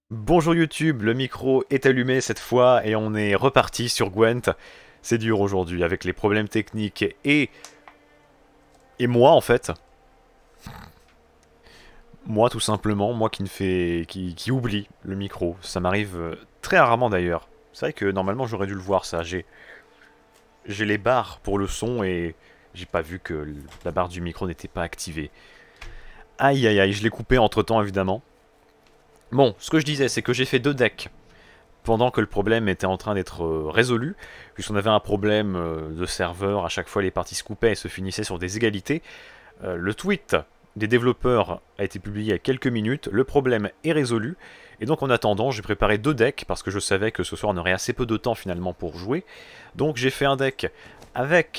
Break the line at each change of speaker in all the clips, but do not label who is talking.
Bonjour YouTube, le micro est allumé cette fois et on est reparti sur Gwent. C'est dur aujourd'hui avec les problèmes techniques et moi en fait. Moi tout simplement, moi qui ne fais qui oublie le micro. Ça m'arrive très rarement d'ailleurs. C'est vrai que normalement j'aurais dû le voir ça. J'ai les barres pour le son et j'ai pas vu que la barre du micro n'était pas activée. Aïe aïe aïe, je l'ai coupé entre temps évidemment. Bon, ce que je disais c'est que j'ai fait deux decks pendant que le problème était en train d'être résolu, puisqu'on avait un problème de serveur, à chaque fois les parties se coupaient et se finissaient sur des égalités. Le tweet des développeurs a été publié il y a quelques minutes, le problème est résolu, et donc en attendant j'ai préparé deux decks, parce que je savais que ce soir on aurait assez peu de temps finalement pour jouer. Donc j'ai fait un deck avec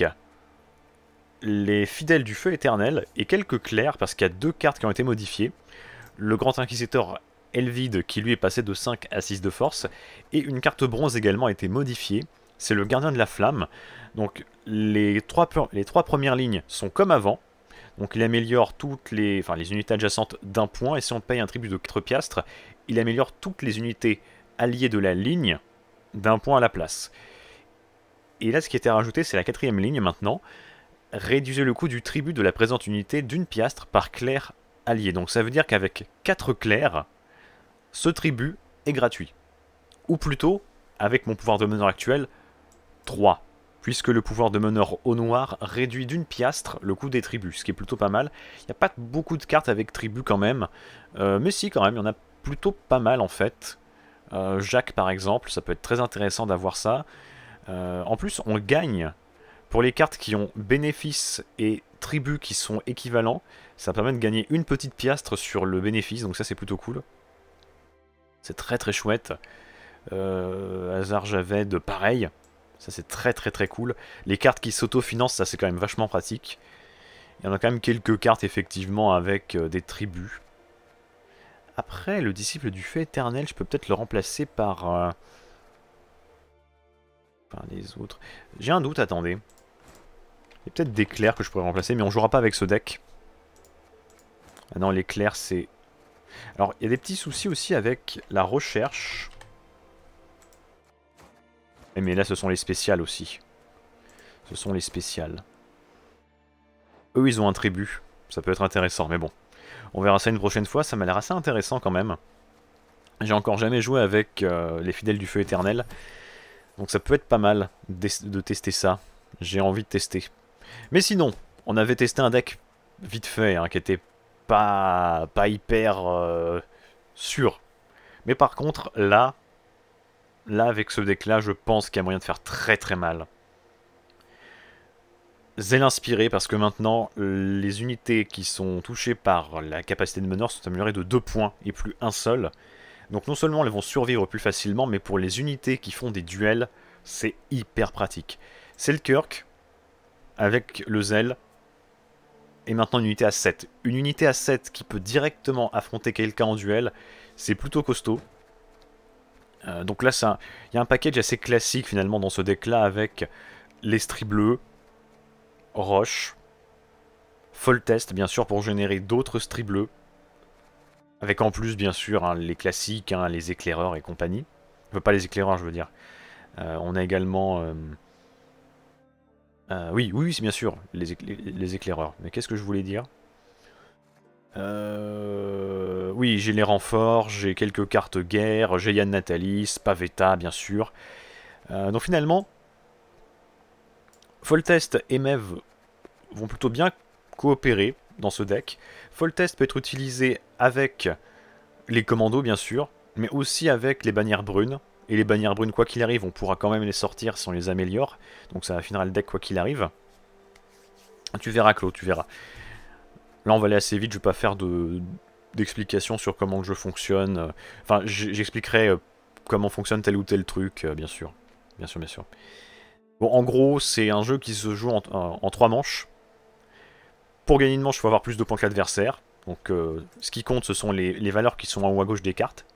les fidèles du feu éternel et quelques clercs, parce qu'il y a deux cartes qui ont été modifiées. Le grand inquisiteur Elvide qui lui est passé de 5 à 6 de force, et une carte bronze également a été modifiée, c'est le gardien de la flamme. Donc les trois premières lignes sont comme avant, donc il améliore les unités adjacentes d'un point, et si on paye un tribut de 4 piastres, il améliore toutes les unités alliées de la ligne d'un point à la place. Et là ce qui était rajouté c'est la quatrième ligne maintenant, réduisez le coût du tribut de la présente unité d'une piastre par clerc allié. Donc ça veut dire qu'avec 4 clercs, ce tribut est gratuit. Ou plutôt, avec mon pouvoir de meneur actuel, 3. Puisque le pouvoir de meneur au noir réduit d'une piastre le coût des tribus, ce qui est plutôt pas mal. Il n'y a pas beaucoup de cartes avec tribus quand même, mais si quand même, il y en a plutôt pas mal en fait. Jacques par exemple, ça peut être très intéressant d'avoir ça. En plus, on gagne, pour les cartes qui ont bénéfice et tribus qui sont équivalents, ça permet de gagner une petite piastre sur le bénéfice, donc ça c'est plutôt cool. C'est très très chouette. Hasard Javed, pareil. Ça c'est très très très cool. Les cartes qui s'autofinancent, ça c'est quand même vachement pratique. Il y en a quand même quelques cartes effectivement avec des tribus. Après, le disciple du feu éternel, je peux peut-être le remplacer par les autres. J'ai un doute, attendez. Il y a peut-être des clercs que je pourrais remplacer, mais on jouera pas avec ce deck. Ah non, les clercs c'est... Alors, il y a des petits soucis aussi avec la recherche. Mais là, ce sont les spéciales aussi. Ce sont les spéciales. Eux, ils ont un tribut. Ça peut être intéressant, mais bon. On verra ça une prochaine fois. Ça m'a l'air assez intéressant quand même. J'ai encore jamais joué avec les fidèles du feu éternel. Donc ça peut être pas mal de tester ça. J'ai envie de tester. Mais sinon, on avait testé un deck vite fait, hein, qui était pas hyper sûr. Mais par contre, là, avec ce deck-là, je pense qu'il y a moyen de faire très très mal. Zèle inspiré, parce que maintenant, les unités qui sont touchées par la capacité de meneur sont améliorées de 2 points et plus un seul. Donc non seulement elles vont survivre plus facilement, mais pour les unités qui font des duels, c'est hyper pratique. Selkirk, avec le zèle, est maintenant une unité à 7. Une unité à 7 qui peut directement affronter quelqu'un en duel, c'est plutôt costaud. Donc là, il y a un package assez classique finalement dans ce deck-là, avec l'estrie bleue, Roche, Foltest bien sûr pour générer d'autres stries bleus, avec en plus bien sûr hein, les classiques, hein, les éclaireurs et compagnie. Enfin pas les éclaireurs je veux dire. On a également... oui, c'est bien sûr les éclaireurs. Mais qu'est-ce que je voulais dire? Oui, j'ai les renforts, j'ai quelques cartes guerre, j'ai Yann Natalis, Pavetta bien sûr. Donc finalement, Foltest et Mev vont plutôt bien coopérer dans ce deck. Foltest peut être utilisé avec les commandos bien sûr, mais aussi avec les bannières brunes. Et les bannières brunes, quoi qu'il arrive, on pourra quand même les sortir si on les améliore. Donc ça affinera le deck quoi qu'il arrive. Tu verras Claude, tu verras. Là on va aller assez vite, je vais pas faire d'explications sur comment le jeu fonctionne. Enfin j'expliquerai comment fonctionne tel ou tel truc, bien sûr. Bien sûr, bien sûr. Bon, en gros, c'est un jeu qui se joue en 3 manches. Pour gagner une manche, il faut avoir plus de points que l'adversaire. Donc ce qui compte, ce sont les valeurs qui sont en haut à gauche des cartes.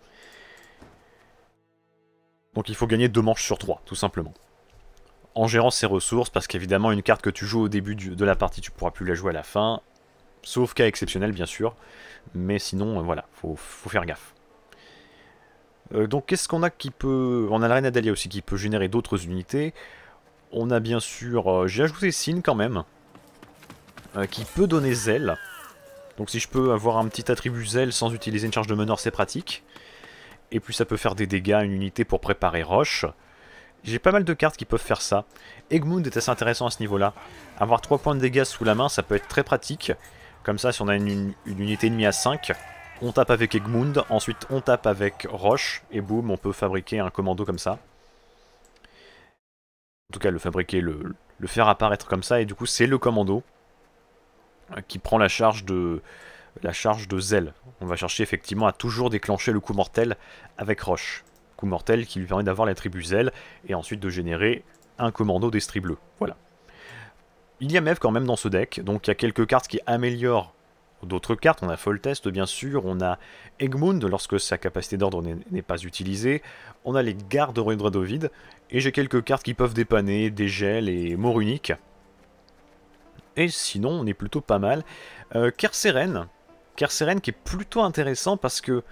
Donc il faut gagner 2 manches sur 3, tout simplement. En gérant ses ressources, parce qu'évidemment, une carte que tu joues au début de la partie, tu pourras plus la jouer à la fin. Sauf cas exceptionnel, bien sûr. Mais sinon, voilà, faut faire gaffe. Donc qu'est-ce qu'on a qui peut... On a la reine Adalia aussi qui peut générer d'autres unités. On a bien sûr... J'ai ajouté Sin quand même. Qui peut donner Zèle. Donc si je peux avoir un petit attribut Zèle sans utiliser une charge de meneur, c'est pratique. Et puis ça peut faire des dégâts à une unité pour préparer Roche. J'ai pas mal de cartes qui peuvent faire ça. Egmund est assez intéressant à ce niveau-là. Avoir 3 points de dégâts sous la main, ça peut être très pratique. Comme ça, si on a une unité ennemie à 5, on tape avec Egmund, ensuite on tape avec Roche, et boum, on peut fabriquer un commando comme ça. En tout cas, le fabriquer, le faire apparaître comme ça, et du coup, c'est le commando qui prend la charge de Zèle. On va chercher effectivement à toujours déclencher le coup mortel avec Roche. Coup mortel qui lui permet d'avoir l'attribut Zèle, et ensuite de générer un commando d'Estrie Bleue. Voilà. Il y a Mev quand même dans ce deck, donc il y a quelques cartes qui améliorent d'autres cartes. On a Foltest bien sûr, on a Egmund lorsque sa capacité d'ordre n'est pas utilisée, on a les gardes de Rudradovid, et j'ai quelques cartes qui peuvent dépanner, Dégel et Mort Unique. Et sinon on est plutôt pas mal. Kerceren qui est plutôt intéressant parce que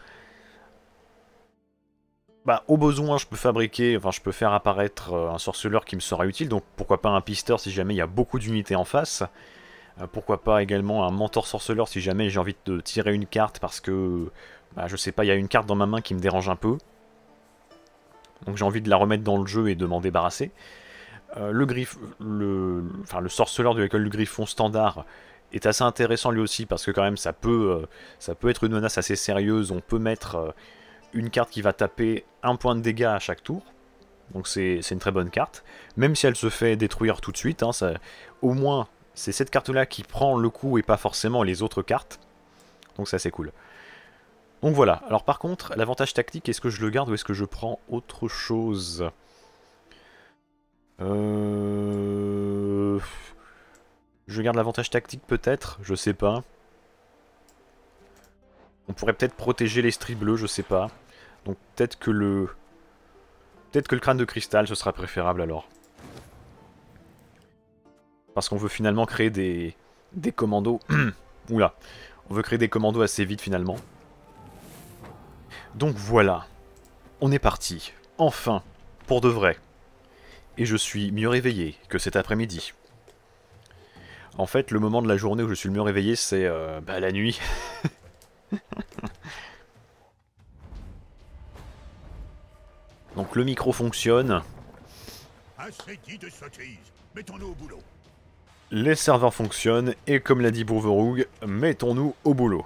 bah, au besoin, je peux fabriquer, enfin, je peux faire apparaître un sorceleur qui me sera utile, donc pourquoi pas un pisteur si jamais il y a beaucoup d'unités en face. Pourquoi pas également un mentor sorceleur si jamais j'ai envie de tirer une carte parce que, bah, je sais pas, il y a une carte dans ma main qui me dérange un peu. Donc j'ai envie de la remettre dans le jeu et de m'en débarrasser. Le sorceleur de l'école du Griffon standard est assez intéressant lui aussi parce que quand même ça peut être une menace assez sérieuse. On peut mettre une carte qui va taper un point de dégâts à chaque tour. Donc c'est une très bonne carte. Même si elle se fait détruire tout de suite, hein, au moins c'est cette carte-là qui prend le coup et pas forcément les autres cartes. Donc c'est assez cool. Donc voilà. Alors par contre, l'avantage tactique, est-ce que je le garde ou est-ce que je prends autre chose? Je garde l'avantage tactique peut-être, je sais pas. On pourrait peut-être protéger les stries bleus, je sais pas. Donc peut-être que le crâne de cristal, ce sera préférable alors. Parce qu'on veut finalement créer des commandos. Oula. On veut créer des commandos assez vite finalement. Donc voilà. On est parti. Enfin. Pour de vrai. Et je suis mieux réveillé que cet après-midi. En fait, le moment de la journée où je suis le mieux réveillé, c'est bah, la nuit. Donc le micro fonctionne.
Assez dit de sottises. Mettons-nous au boulot.
Les serveurs fonctionnent, et comme l'a dit Bourveroug, mettons-nous au boulot.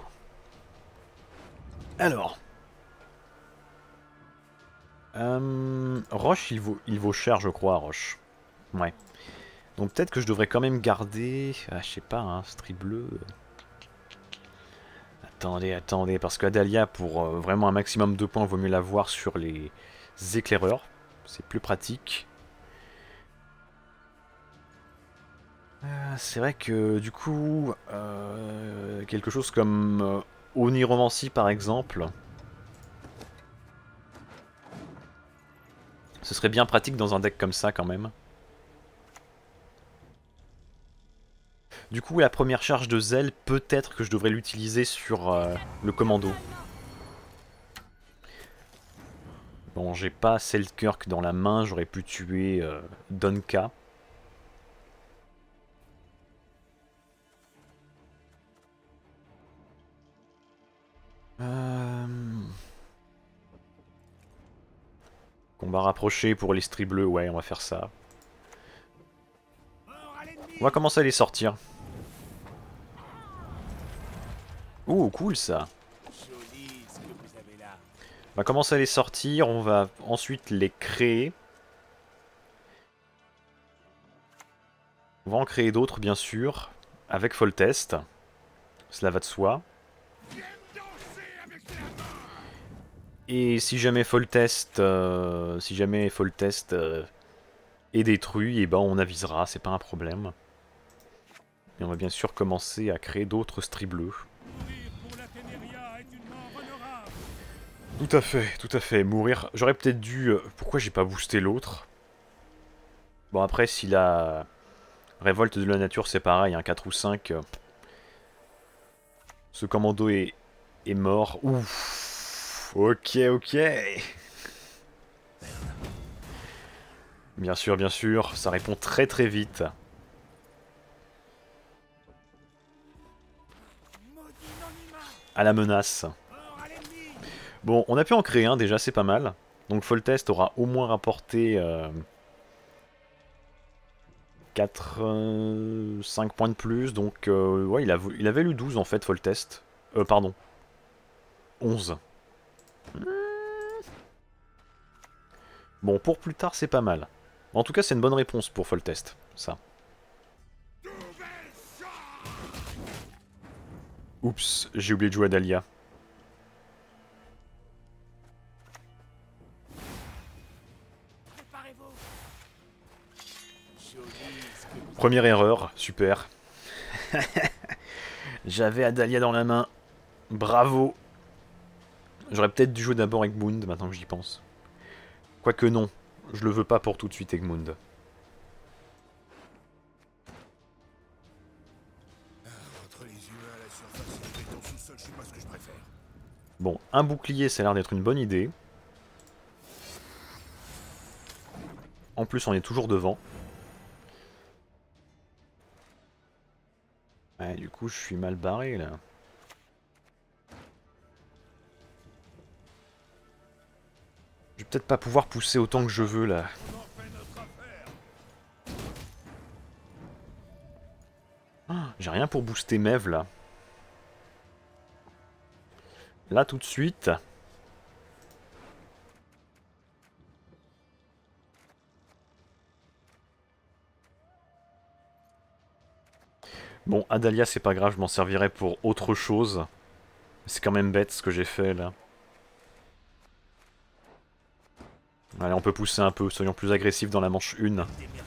Alors. Roche, il vaut cher, je crois, Roche. Ouais. Donc peut-être que je devrais quand même garder... Ah, je sais pas, hein, strie bleu... Attendez, parce qu'Adalia, pour vraiment un maximum de points, vaut mieux l'avoir sur les éclaireurs. C'est plus pratique. C'est vrai que du coup, quelque chose comme Oniromancie par exemple, ce serait bien pratique dans un deck comme ça quand même. Du coup, la première charge de Zèle, peut-être que je devrais l'utiliser sur le commando. Bon, j'ai pas Selkirk dans la main, j'aurais pu tuer Donka. Combat rapproché pour les stries bleus, ouais, on va faire ça. On va commencer à les sortir. Ouh, cool ça. On va commencer à les sortir, on va ensuite les créer. On va en créer d'autres, bien sûr, avec Foltest. Cela va de soi. Et si jamais Foltest, est détruit, et ben on avisera, c'est pas un problème. Et on va bien sûr commencer à créer d'autres stries bleus. Tout à fait, mourir. J'aurais peut-être dû... pourquoi j'ai pas boosté l'autre? Bon après, si la révolte de la nature c'est pareil, hein, 4 ou 5... ce commando est mort. Ouf. Ok. bien sûr, ça répond très très vite. À la menace. Bon, on a pu en créer un déjà, c'est pas mal. Donc Foltest aura au moins rapporté 5 points de plus. Donc ouais, il avait eu 12 en fait, Foltest. Pardon. 11. Bon, pour plus tard, c'est pas mal. En tout cas, c'est une bonne réponse pour Foltest, ça. Oups, j'ai oublié de jouer à Dahlia. Première erreur, super. J'avais Adalia dans la main. Bravo. J'aurais peut-être dû jouer d'abord Egmund, maintenant que j'y pense. Quoique non, je le veux pas pour tout de suite Egmund. Bon, un bouclier, ça a l'air d'être une bonne idée. En plus, on est toujours devant. Ouais, du coup, je suis mal barré, là. Je vais peut-être pas pouvoir pousser autant que je veux, là. J'ai rien pour booster Mev, là. Là, tout de suite. Bon, Adalia, c'est pas grave, je m'en servirai pour autre chose. C'est quand même bête ce que j'ai fait, là. Allez, on peut pousser un peu, soyons plus agressifs dans la manche 1.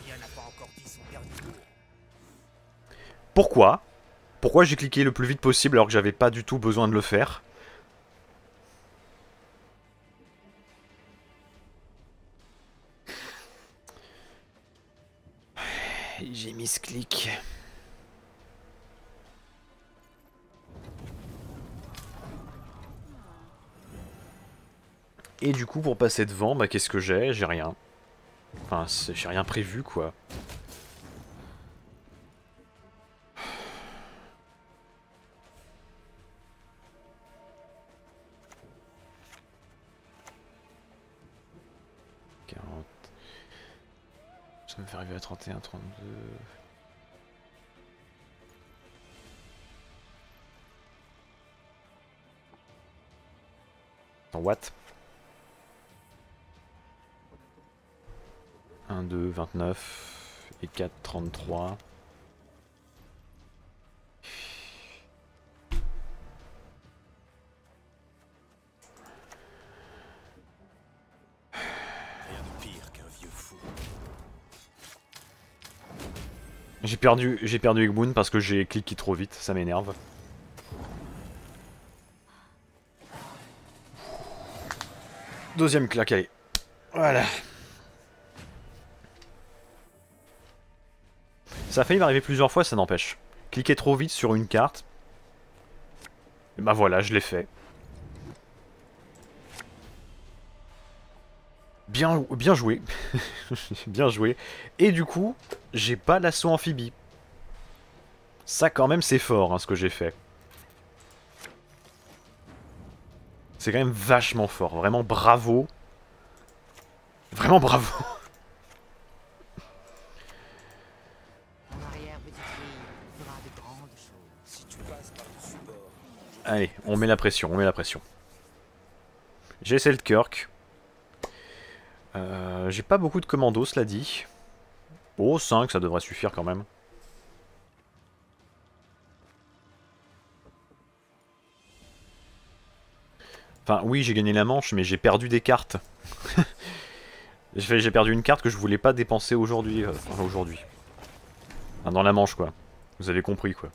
Pourquoi? Pourquoi j'ai cliqué le plus vite possible alors que j'avais pas du tout besoin de le faire? J'ai mis ce clic. Et du coup, pour passer devant, bah qu'est-ce que j'ai? J'ai rien. Enfin, j'ai rien prévu, quoi. Ça me fait arriver à 31, 32... Attends, what? 1, 2, 29... Et 4, 33... J'ai perdu Egmund parce que j'ai cliqué trop vite, ça m'énerve. Deuxième claque, allez. Voilà. Ça a failli m'arriver plusieurs fois, ça n'empêche. Cliquer trop vite sur une carte. Et bah voilà, je l'ai fait. Bien joué. Bien joué. Et du coup, j'ai pas l'assaut amphibie. Ça quand même c'est fort hein, ce que j'ai fait. C'est quand même vachement fort. Vraiment bravo. Vraiment bravo. Allez, on met la pression, on met la pression. J'ai Seltkirk. J'ai pas beaucoup de commandos, cela dit. Oh, 5, ça devrait suffire quand même. Enfin, oui, j'ai gagné la manche, mais j'ai perdu des cartes. J'ai perdu une carte que je voulais pas dépenser aujourd'hui. Enfin, aujourd'hui. Enfin, dans la manche, quoi. Vous avez compris, quoi.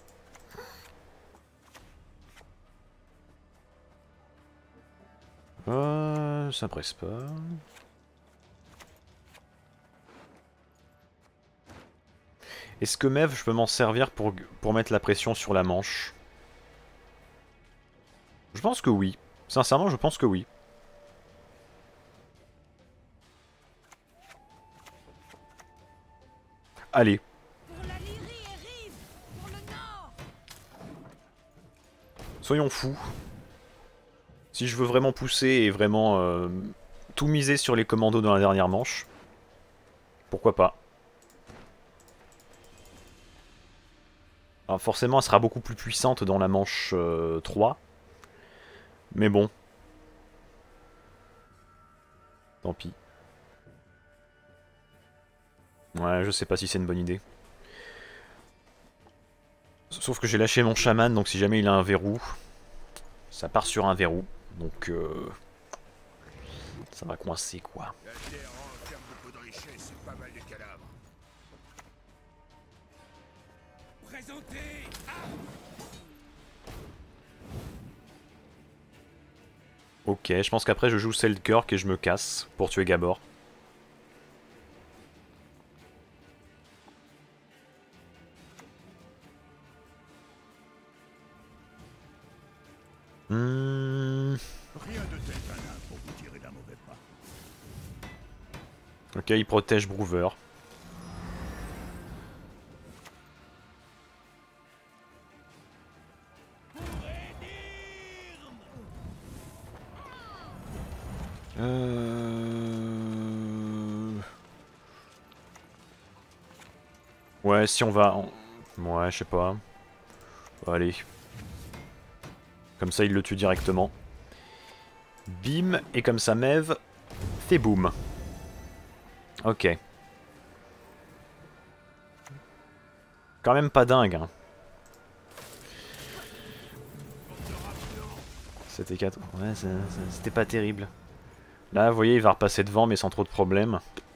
Ça presse pas. Est-ce que Mev, je peux m'en servir pour mettre la pression sur la manche? Je pense que oui. Sincèrement, je pense que oui. Allez.
Pour la Lyrie et Rive, pour le nord.
Soyons fous. Si je veux vraiment pousser et vraiment tout miser sur les commandos dans la dernière manche, pourquoi pas. Alors forcément, elle sera beaucoup plus puissante dans la manche 3. Mais bon. Tant pis. Ouais, je sais pas si c'est une bonne idée. Sauf que j'ai lâché mon chaman, donc si jamais il a un verrou, ça part sur un verrou. Donc ça va coincer quoi.
La terre renferme beaucoup de richesses et pas mal de cadavres.
Présentez.
Ok, je pense qu'après je joue Selkirk et je me casse pour tuer Gabor.
Rien de tel qu'un nain pour vous tirer d'un mauvais pas.
Ok, il protège Brouver. Ouais, si on va... Ouais, je sais pas. Allez. Comme ça, il le tue directement. Bim, et comme ça, Mev fait boum. Ok. Quand même pas dingue, hein. C'était 4. Ouais, c'était pas terrible. Là, vous voyez, il va repasser devant, mais sans trop de problèmes.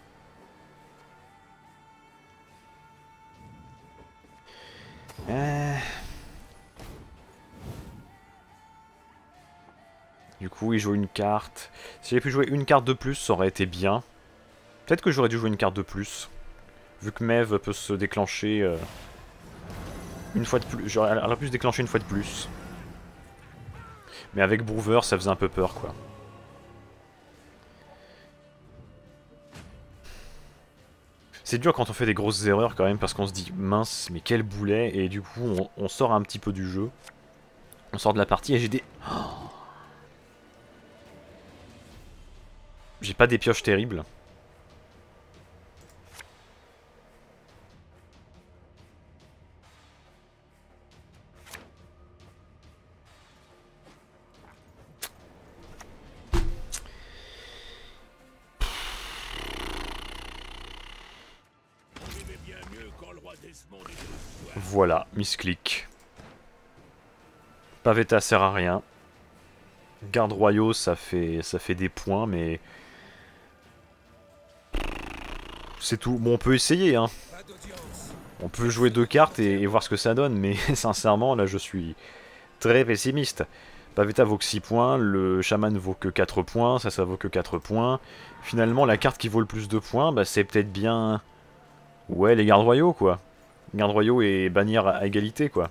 Du coup, il joue une carte. Si j'avais pu jouer une carte de plus, ça aurait été bien. Peut-être que j'aurais dû jouer une carte de plus. Vu que Mev peut se déclencher une fois de plus. Elle aurait pu se déclencher une fois de plus. Mais avec Brouver, ça faisait un peu peur, quoi. C'est dur quand on fait des grosses erreurs, quand même, parce qu'on se dit, mince, mais quel boulet. Et du coup, on sort un petit peu du jeu. On sort de la partie et j'ai des... J'ai pas des pioches terribles. Voilà, misclick. Pavetta sert à rien. Garde royaux, ça fait des points, mais... C'est tout. Bon, on peut essayer, hein. On peut jouer 2 cartes et voir ce que ça donne, mais sincèrement, là, je suis très pessimiste. Pavetta vaut que 6 points, le chaman vaut que 4 points, ça vaut que 4 points. Finalement, la carte qui vaut le plus de points, bah, c'est peut-être bien... Ouais, les gardes royaux, quoi. Gardes royaux et bannière à égalité, quoi.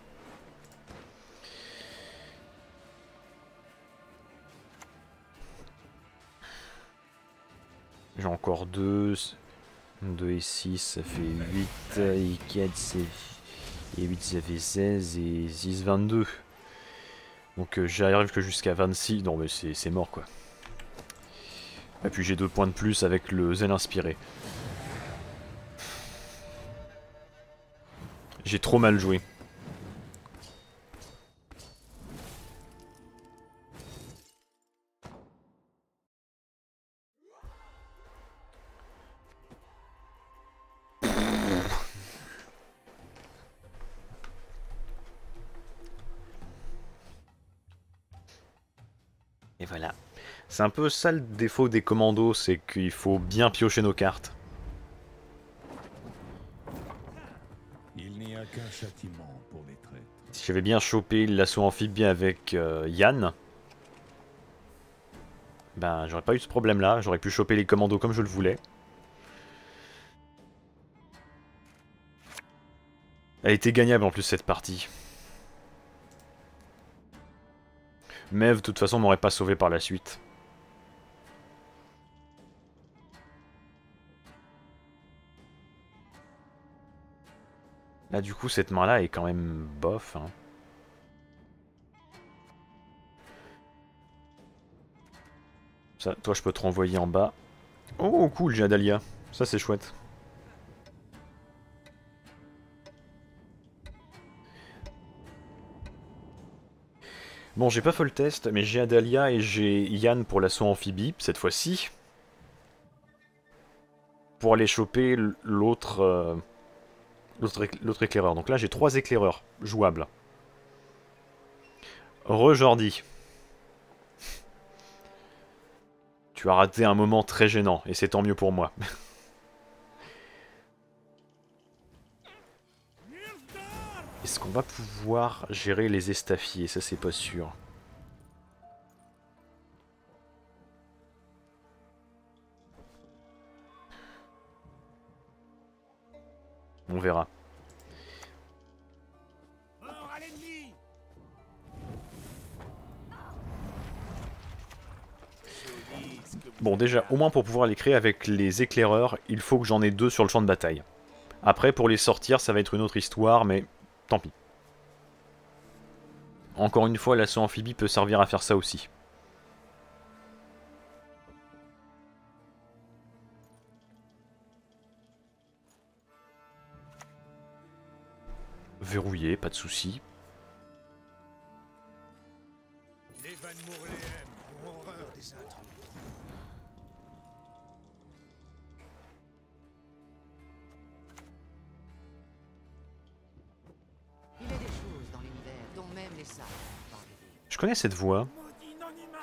J'ai encore 2. 2 et 6, ça fait 8. Et 4, ça fait... Et 8, ça fait 16. Et 6, 22. Donc j'arrive que jusqu'à 26. Non, mais c'est mort, quoi. Et puis j'ai 2 points de plus avec le zèle inspiré. J'ai trop mal joué. Et voilà. C'est un peu ça le défaut des commandos, c'est qu'il faut bien piocher nos cartes.
Il n'y a qu'un châtiment pour les traîtres.
Si j'avais bien chopé l'assaut amphibien avec Yann, ben j'aurais pas eu ce problème là, j'aurais pu choper les commandos comme je le voulais. Elle était gagnable en plus cette partie. Mev de toute façon m'aurait pas sauvé par la suite. Là, du coup, cette main-là est quand même bof. Hein. Ça, toi, je peux te renvoyer en bas. Oh, cool, j'ai Adalia. Ça, c'est chouette. Bon, j'ai pas fait le test, mais j'ai Adalia et j'ai Yann pour l'assaut amphibie, cette fois-ci. Pour aller choper l'autre l'autre éclaireur. Donc là, j'ai 3 éclaireurs jouables. Re-Jordi. Tu as raté un moment très gênant, et c'est tant mieux pour moi. Est-ce qu'on va pouvoir gérer les estafiers? Ça, c'est pas sûr. On verra.
Mort à l'ennemi.
Bon, déjà, au moins pour pouvoir les créer avec les éclaireurs, il faut que j'en ai 2 sur le champ de bataille. Après, pour les sortir, ça va être une autre histoire, mais tant pis. Encore une fois, l'assaut amphibie peut servir à faire ça aussi. Verrouillé, pas de soucis.
Les Van Moorléem ont horreur des intrus.
Il y a des choses dans l'univers dont même les sages n'ont pas rêvé.
Je connais cette voix.
Maudit non-humain.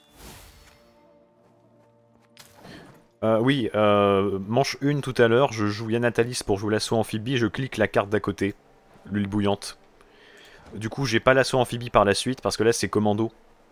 Oui, manche 1 tout à l'heure, je joue Yanatalis pour jouer l'assaut amphibie, je clique la carte d'à côté, l'huile bouillante. Du coup, j'ai pas l'assaut amphibie par la suite, parce que là c'est commando.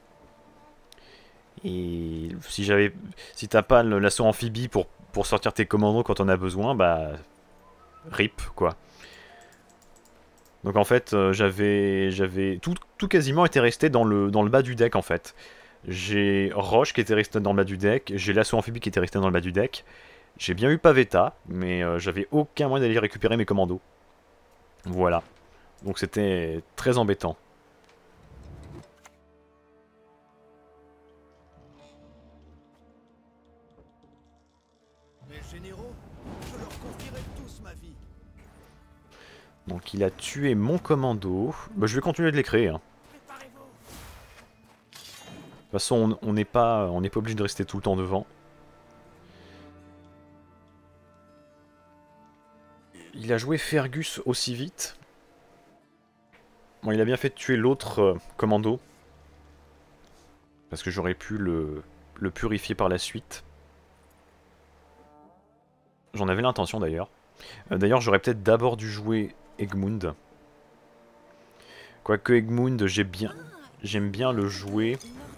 Et si t'as pas l'assaut amphibie pour sortir tes commandos quand on a besoin, bah... RIP, quoi. Donc en fait, tout quasiment était resté dans le bas du deck, en fait. J'ai Roche qui était resté dans le bas du deck, j'ai l'assaut amphibie qui était resté dans le bas du deck. J'ai bien eu Pavetta, mais j'avais aucun moyen d'aller récupérer mes commandos. Voilà. Donc c'était très embêtant.
Mes généraux, je leur confierai tous ma vie.
Donc il a tué mon commando. Bah, je vais continuer de les créer. Hein.
Préparez-vous.
De toute façon, on n'est pas obligé de rester tout le temps devant. Il a joué Fergus aussi vite. Bon, il a bien fait de tuer l'autre commando. Parce que j'aurais pu le purifier par la suite. J'en avais l'intention d'ailleurs. D'ailleurs, j'aurais peut-être d'abord dû jouer Egmund. Quoique Egmund, j'aime bien le jouer.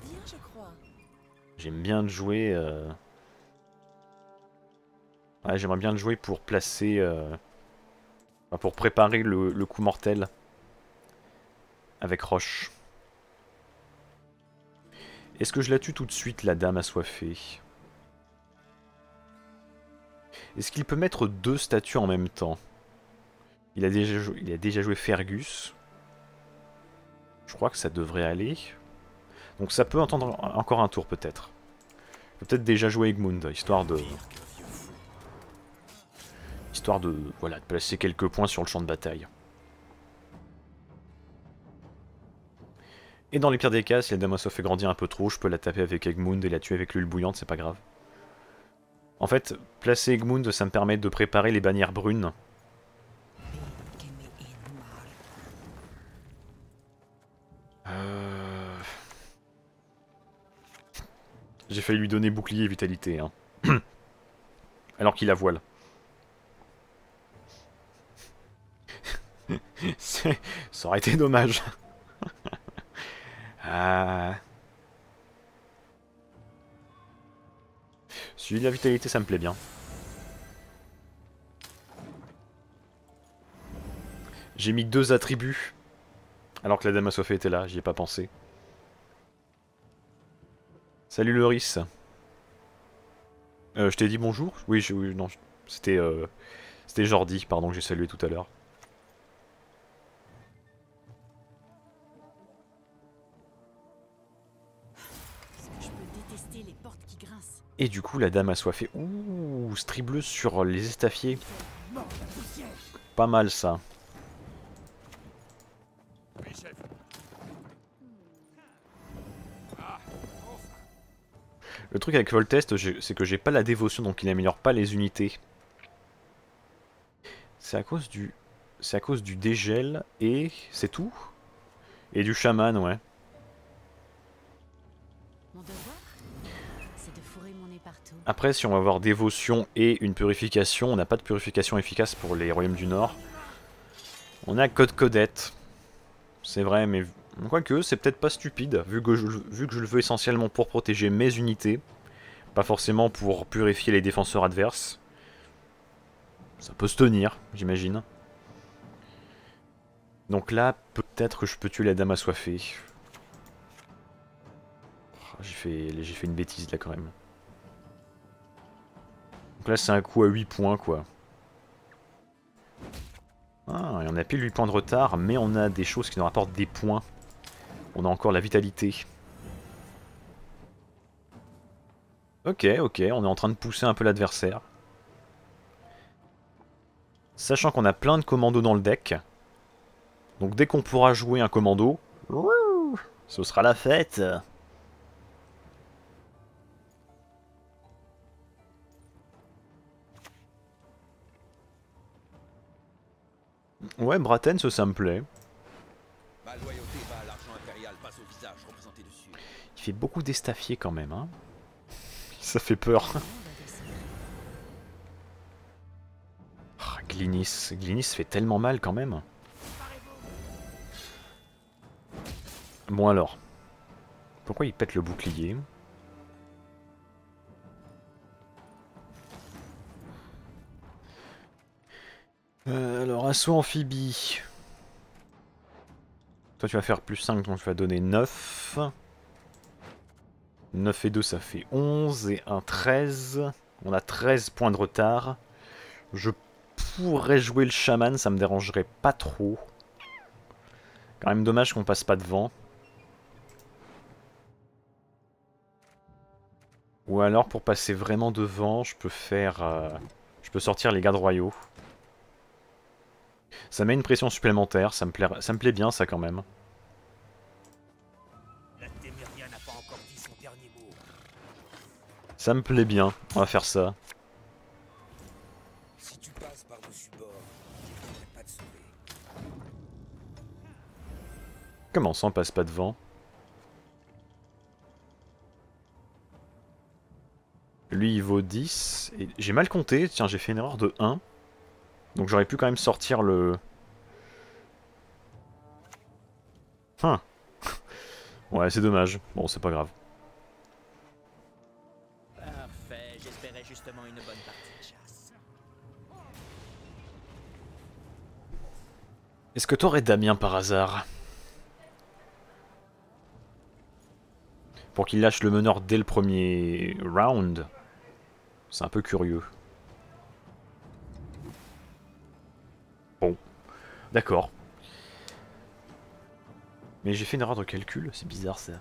J'aime bien le jouer... Ouais, j'aimerais bien le jouer pour placer... Enfin, pour préparer le coup mortel. Avec Roche. Est-ce que je la tue tout de suite, la dame assoiffée? Est-ce qu'il peut mettre 2 statues en même temps? Il a déjà joué Fergus. Je crois que ça devrait aller. Donc ça peut entendre encore un tour peut-être. Peut-être déjà jouer Egmund, histoire de voilà, de placer quelques points sur le champ de bataille. Et dans les pires des cas, si la dame assoiffée fait grandir un peu trop, je peux la taper avec Egmund et la tuer avec l'huile bouillante, c'est pas grave. En fait, placer Egmund, ça me permet de préparer les bannières brunes. J'ai failli lui donner bouclier et vitalité, hein. Alors qu'il a voile. Ça aurait été dommage. Si la vitalité, ça me plaît bien. J'ai mis 2 attributs. Alors que la dame assoiffée était là, j'y ai pas pensé. Salut Loris. Je t'ai dit bonjour? Oui, non, c'était Jordi, pardon, que j'ai salué tout à l'heure. Et du coup, la dame assoiffée. Ouh, stribleuse sur les estafiers. Pas mal ça.
Oui, chef.
Le truc avec Voltest, c'est que j'ai pas la dévotion, donc il améliore pas les unités. C'est à cause du... C'est à cause du dégel et... C'est tout? Et du chaman, ouais.
Mon devoir, c'est de fourrer mon nez partout.
Après, si on va avoir dévotion et une purification, on n'a pas de purification efficace pour les royaumes du Nord. On a Code Codette. C'est vrai, mais quoique, c'est peut-être pas stupide, vu que je le veux essentiellement pour protéger mes unités, pas forcément pour purifier les défenseurs adverses. Ça peut se tenir, j'imagine. Donc là, peut-être que je peux tuer la dame assoiffée. Oh, j'ai fait une bêtise là quand même. Donc là, c'est un coup à 8 points, quoi. Ah, et on a pile 8 points de retard, mais on a des choses qui nous rapportent des points. On a encore la vitalité. Ok, ok, on est en train de pousser un peu l'adversaire. Sachant qu'on a plein de commandos dans le deck. Donc dès qu'on pourra jouer un commando, ce sera la fête. Ouais, Braten, ça me plaît.
Ma loyauté va à l'argent impérial, passe au visage représenté dessus.
Il fait beaucoup d'estafiers quand même, hein. Ça fait peur. Ah, Glinis. Glinis fait tellement mal quand même. Bon alors. Pourquoi il pète le bouclier? Alors, assaut amphibie. Toi tu vas faire plus 5, donc tu vas donner 9. 9 et 2 ça fait 11 et 1 13. On a 13 points de retard. Je pourrais jouer le chaman, ça me dérangerait pas trop. Quand même dommage qu'on passe pas devant. Ou alors pour passer vraiment devant, je peux faire... je peux sortir les gardes royaux. Ça met une pression supplémentaire, ça me plaît bien ça quand même.
La Téméria n'a pas encore dit son dernier mot.
Ça me plaît bien, on va faire ça.
Si tu passes par-dessus bord, je ne pourrai pas te sauver.
Comment ça on passe pas devant? Lui il vaut 10. J'ai mal compté, tiens j'ai fait une erreur de 1. Donc j'aurais pu quand même sortir le... Ouais c'est dommage, bon c'est pas grave.
Parfait, j'espérais justement une bonne partie de chasse.
Est-ce que t'aurais Damien par hasard? Pour qu'il lâche le meneur dès le premier round. C'est un peu curieux. Bon, d'accord. Mais j'ai fait une erreur de calcul, c'est bizarre ça.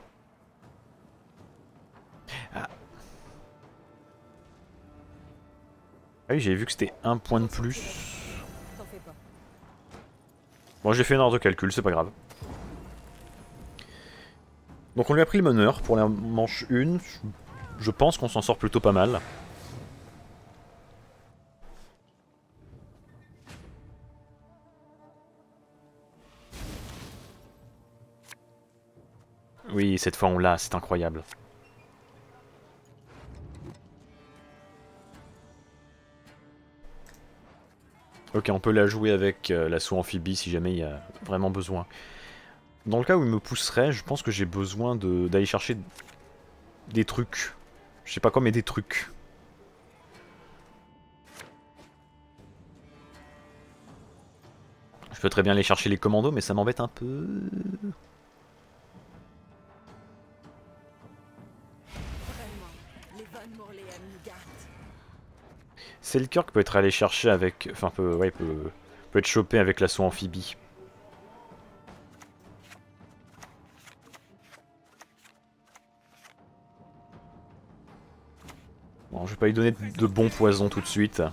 Ah, oui, j'ai vu que c'était un point de plus.
T'en fais pas.
Bon, j'ai fait une erreur de calcul, c'est pas grave. Donc on lui a pris le meneur pour la manche 1. Je pense qu'on s'en sort plutôt pas mal. Oui, cette fois on l'a, c'est incroyable. Ok, on peut la jouer avec l'assaut amphibie si jamais il y a vraiment besoin. Dans le cas où il me pousserait, je pense que j'ai besoin d'aller chercher des trucs. Je sais pas quoi, mais des trucs. Je peux très bien aller chercher les commandos, mais ça m'embête un peu.
Vraiment, les Von Morlehan nous gâtent.
Selkirk peut être allé chercher avec... Enfin, peut être chopé avec l'assaut amphibie. Bon, je vais pas lui donner de bons poisons tout de suite.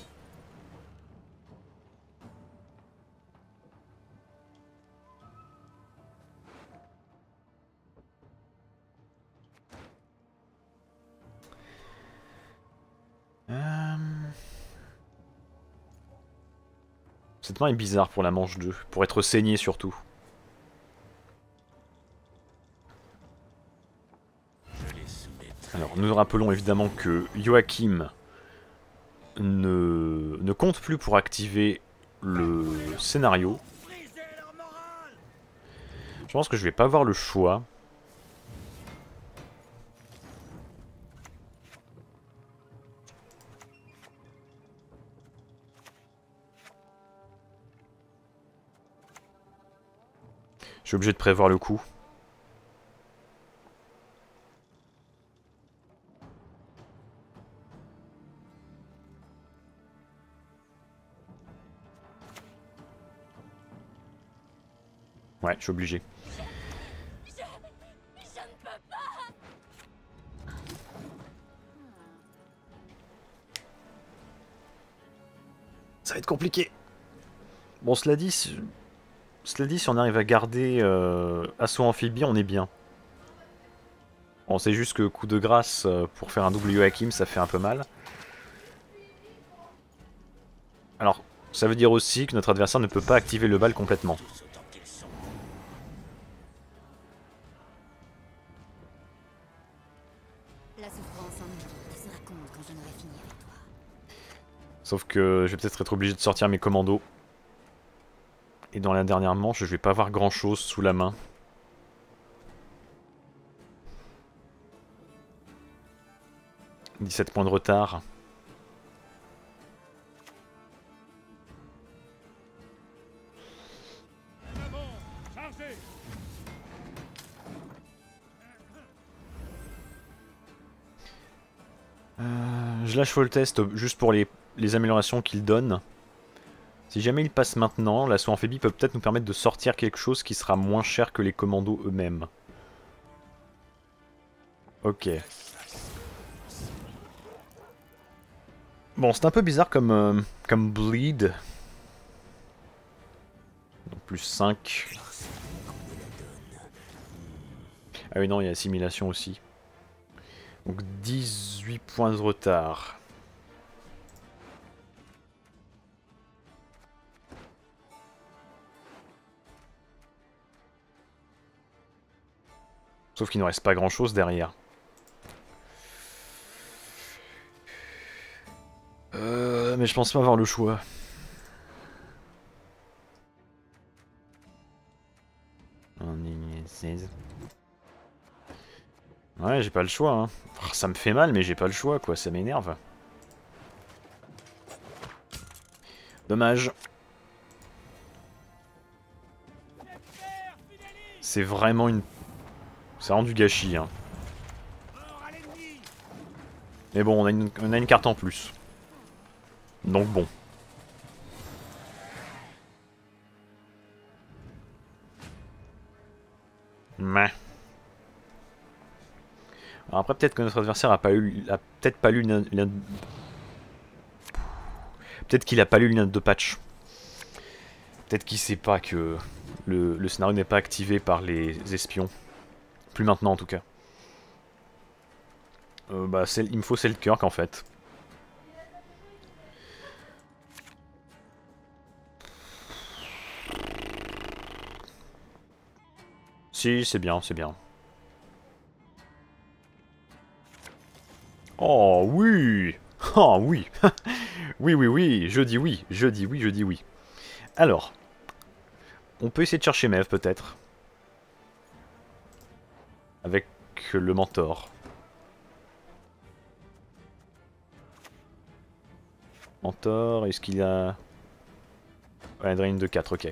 Cette main est bizarre pour la manche 2, pour être saignée surtout. Alors nous rappelons évidemment que Joachim ne compte plus pour activer le scénario. Je pense que je vais pas avoir le choix. Je suis obligé de prévoir le coup. Ouais, je suis obligé.
Je ne peux pas.
Ça va être compliqué. Bon, cela dit, si on arrive à garder assaut amphibie, on est bien. Bon, c'est juste que coup de grâce pour faire un double Joachim, ça fait un peu mal. Alors, ça veut dire aussi que notre adversaire ne peut pas activer le bal complètement.
La souffrance en nous, tu seras compte quand j'en aurai fini avec toi.
Sauf que je vais peut-être être obligé de sortir mes commandos. Et dans la dernière manche, je vais pas avoir grand chose sous la main. « 17 points de retard. Je lâche full test juste pour les améliorations qu'il donne. Si jamais il passe maintenant, l'assaut amphibie peut peut-être nous permettre de sortir quelque chose qui sera moins cher que les commandos eux-mêmes. Ok. Bon, c'est un peu bizarre comme bleed. Donc plus 5. Ah oui non, il y a assimilation aussi. Donc 18 points de retard. Sauf qu'il ne reste pas grand chose derrière. Mais je pense pas avoir le choix. Ouais, j'ai pas le choix. Hein. Oh, ça me fait mal, mais j'ai pas le choix, quoi. Ça m'énerve. Dommage. C'est vraiment une... C'est vraiment du gâchis. Hein. Mais bon, on a une carte en plus. Donc bon. Mais... Alors après, peut-être que notre adversaire a peut-être pas lu peut-être qu'il a pas lu l'une de patch. Peut-être qu'il sait pas que le scénario n'est pas activé par les espions. Plus maintenant en tout cas. Bah, il me faut Selkirk en fait. Si, c'est bien, c'est bien. Oh oui! Oh oui! Oui, oui, oui, je dis oui, je dis oui, je dis oui. Alors, on peut essayer de chercher Mev peut-être. Avec le mentor. Mentor, est-ce qu'il a... Ouais, drain de 4, ok.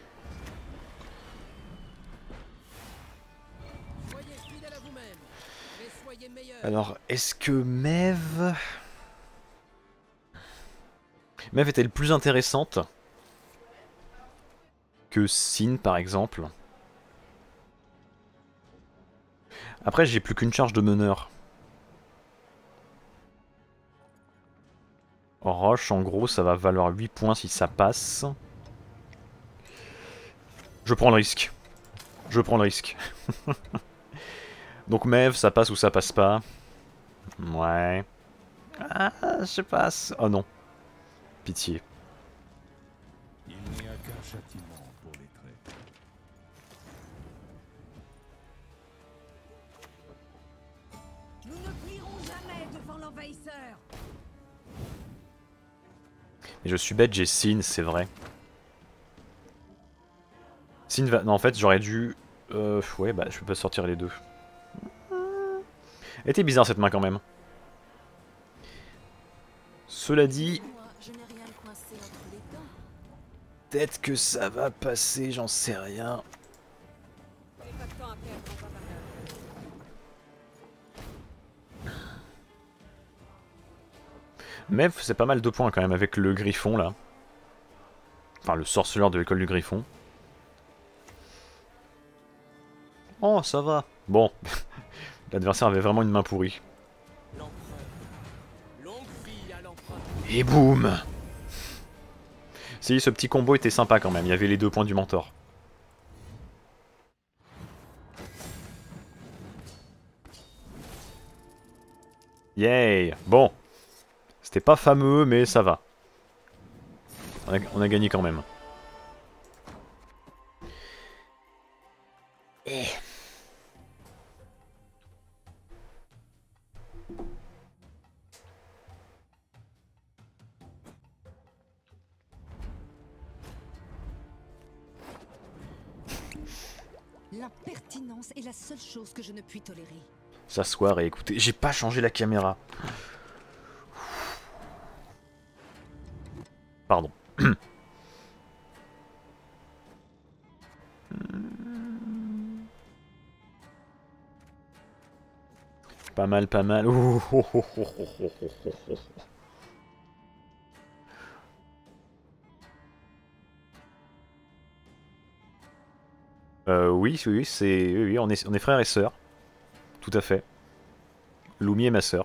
Alors, est-ce que Mev... Mev est-elle plus intéressante que Sin, par exemple? Après, j'ai plus qu'une charge de meneur. Roche, en gros, ça va valoir 8 points si ça passe. Je prends le risque. Je prends le risque. Donc Mev, ça passe ou ça passe pas. Ouais. Ah, je passe. Oh non. Pitié.
Il n'y a qu'un châtiment pour les traîtres.
Nous ne plierons jamais devant l'envahisseur.
Et je suis bête, j'ai Sin, c'est vrai. Sin va... Non, en fait, j'aurais dû... Ouais, bah, je peux pas sortir les deux. Elle était bizarre, cette main, quand même. Cela dit...
Moi, je n'ai rien coincé entre les dents.
Peut-être que ça va passer, j'en sais rien.
J'ai pas de temps à perdre, on va par là.
Mais c'est pas mal de points, quand même, avec le griffon, là. Enfin, le sorceleur de l'école du griffon. Oh, ça va. Bon. L'adversaire avait vraiment une main pourrie.
L'empereur. Longue vie à l'empereur.
Et boum. Si, ce petit combo était sympa quand même, il y avait les 2 points du mentor. Yay. Bon. C'était pas fameux, mais ça va. On a gagné quand même.
L'impertinence est la seule chose que je ne puis tolérer.
S'asseoir et écouter. J'ai pas changé la caméra. Pardon. Pas mal, pas mal. Ouh, oh, oh, oh, oh, oh, oh, oh. Oui, oui, oui, on est frères et sœurs. Tout à fait. Lumi est ma sœur.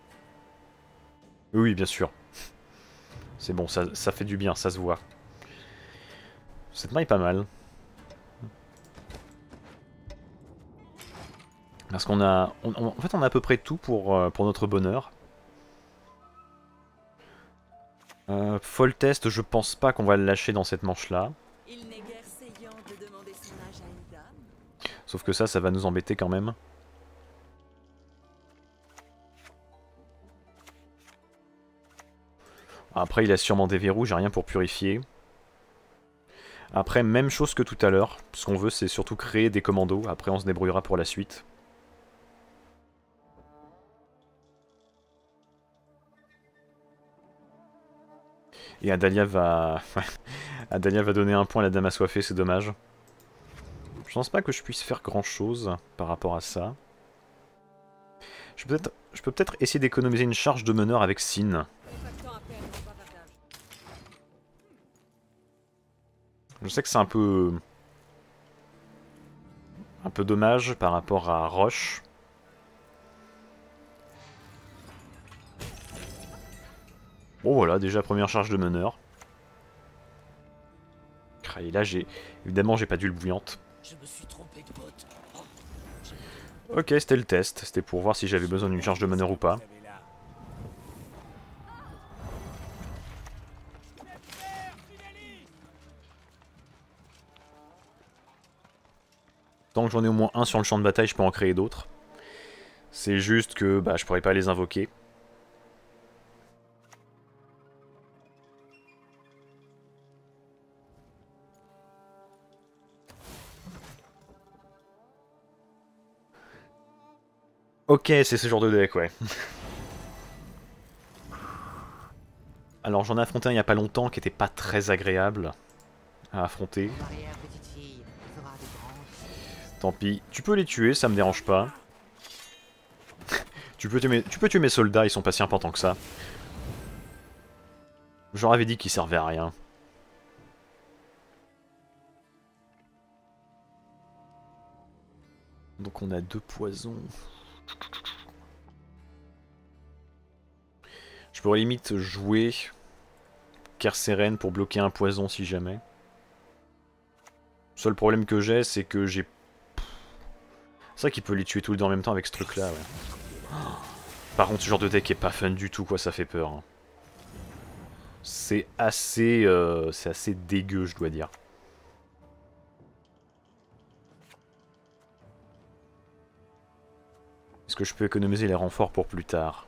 Oui, bien sûr. C'est bon, ça fait du bien, ça se voit. Cette main est pas mal. Parce qu'on a... en fait, on a à peu près tout pour notre bonheur. Foltest, je pense pas qu'on va le lâcher dans cette manche-là.
Il n'est guère saillant de demander son âge à une dame.
Sauf que ça va nous embêter quand même. Après, il a sûrement des verrous, j'ai rien pour purifier. Après, même chose que tout à l'heure. Ce qu'on veut, c'est surtout créer des commandos. Après, on se débrouillera pour la suite. Et Adalia va... Adalia va donner un point à la dame assoiffée, c'est dommage. Je pense pas que je puisse faire grand chose par rapport à ça. Je peux peut-être essayer d'économiser une charge de meneur avec Sin. Je sais que c'est un peu dommage par rapport à Roche. Bon voilà, déjà première charge de meneur. Et là évidemment j'ai pas d'huile bouillante.
Je me suis trompé de pote.
Ok, c'était le test, c'était pour voir si j'avais besoin d'une charge de meneur ou pas. Tant que j'en ai au moins un sur le champ de bataille, je peux en créer d'autres. C'est juste que bah, je pourrais pas les invoquer. Ok, c'est ce genre de deck, ouais. Alors j'en ai affronté un il y a pas longtemps qui était pas très agréable à affronter.
Barrière, petite fille. Il fera des grands.
Tant pis. Tu peux les tuer, ça me dérange pas. tu peux tuer mes soldats, ils sont pas si importants que ça. Je leur avais dit qu'ils servaient à rien. Donc on a 2 poisons. Je pourrais limite jouer Kerceren pour bloquer un poison si jamais. Le seul problème que j'ai, c'est que j'ai... C'est ça qu'il peut les tuer tous les deux en même temps avec ce truc-là, ouais. Par contre, ce genre de deck est pas fun du tout, quoi, ça fait peur. Hein. C'est assez dégueu, je dois dire. Est-ce que je peux économiser les renforts pour plus tard?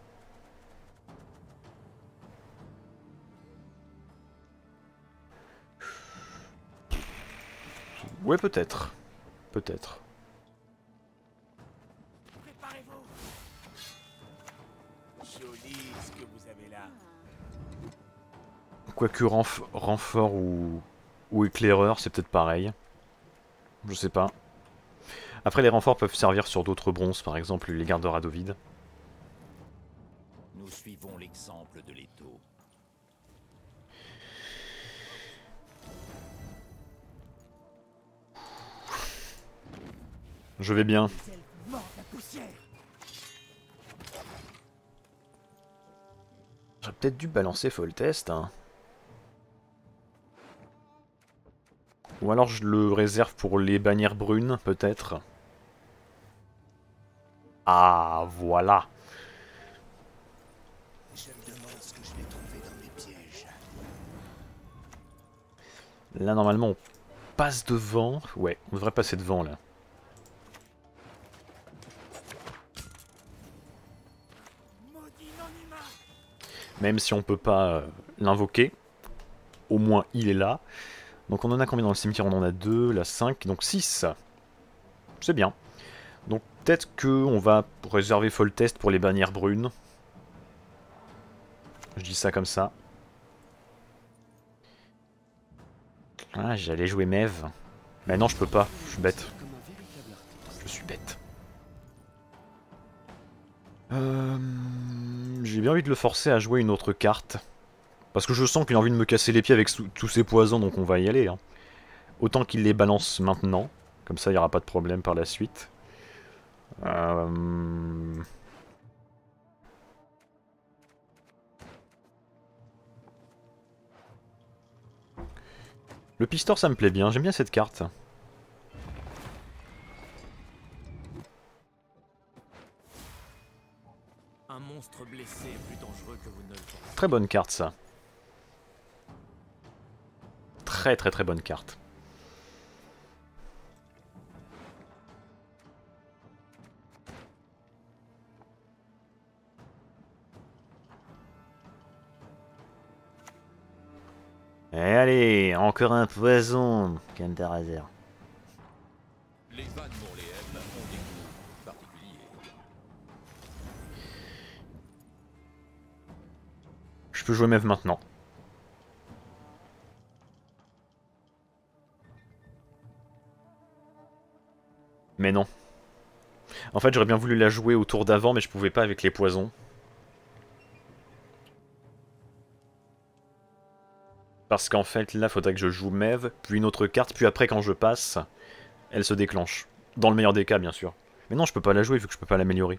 Ouais, peut-être. Peut-être.
Préparez-vous. Joli ce que vous avez là.
Quoique renfort ou éclaireur, c'est peut-être pareil. Je sais pas. Après, les renforts peuvent servir sur d'autres bronzes, par exemple les gardes de Radovid.
Nous suivons l'exemple de Leto.
Je vais bien. J'aurais peut-être dû balancer Foltest. Hein. Ou alors je le réserve pour les bannières brunes, peut-être. Ah, voilà.
Je me demande ce que je vais trouver dans mes pièges.
Là, normalement, on passe devant. Ouais, on devrait passer devant, là. Même si on peut pas l'invoquer. Au moins, il est là. Donc on en a combien dans le cimetière? On en a 2, là 5, donc 6. C'est bien. Donc peut-être qu'on va réserver Foltest pour les bannières brunes. Je dis ça comme ça. Ah, j'allais jouer Mev. Mais non, je peux pas, je suis bête. Je suis bête. J'ai bien envie de le forcer à jouer une autre carte. Parce que je sens qu'il a envie de me casser les pieds avec tous ces poisons, donc on va y aller. Hein. Autant qu'il les balance maintenant. Comme ça, il n'y aura pas de problème par la suite. Le Pistor, ça me plaît bien. J'aime bien cette carte.
Un monstre blessé est plus dangereux que vous ne le pensez.
Très bonne carte, ça. Très très très bonne carte. Et allez, encore un poison, Kandarazer.
Les vannes morléennes ont des goûts particuliers.
Je peux jouer Mev maintenant. Mais non. En fait, j'aurais bien voulu la jouer au tour d'avant, mais je pouvais pas avec les poisons. Parce qu'en fait, là, faudrait que je joue Mev, puis une autre carte, puis après, quand je passe, elle se déclenche. Dans le meilleur des cas, bien sûr. Mais non, je peux pas la jouer, vu que je peux pas l'améliorer.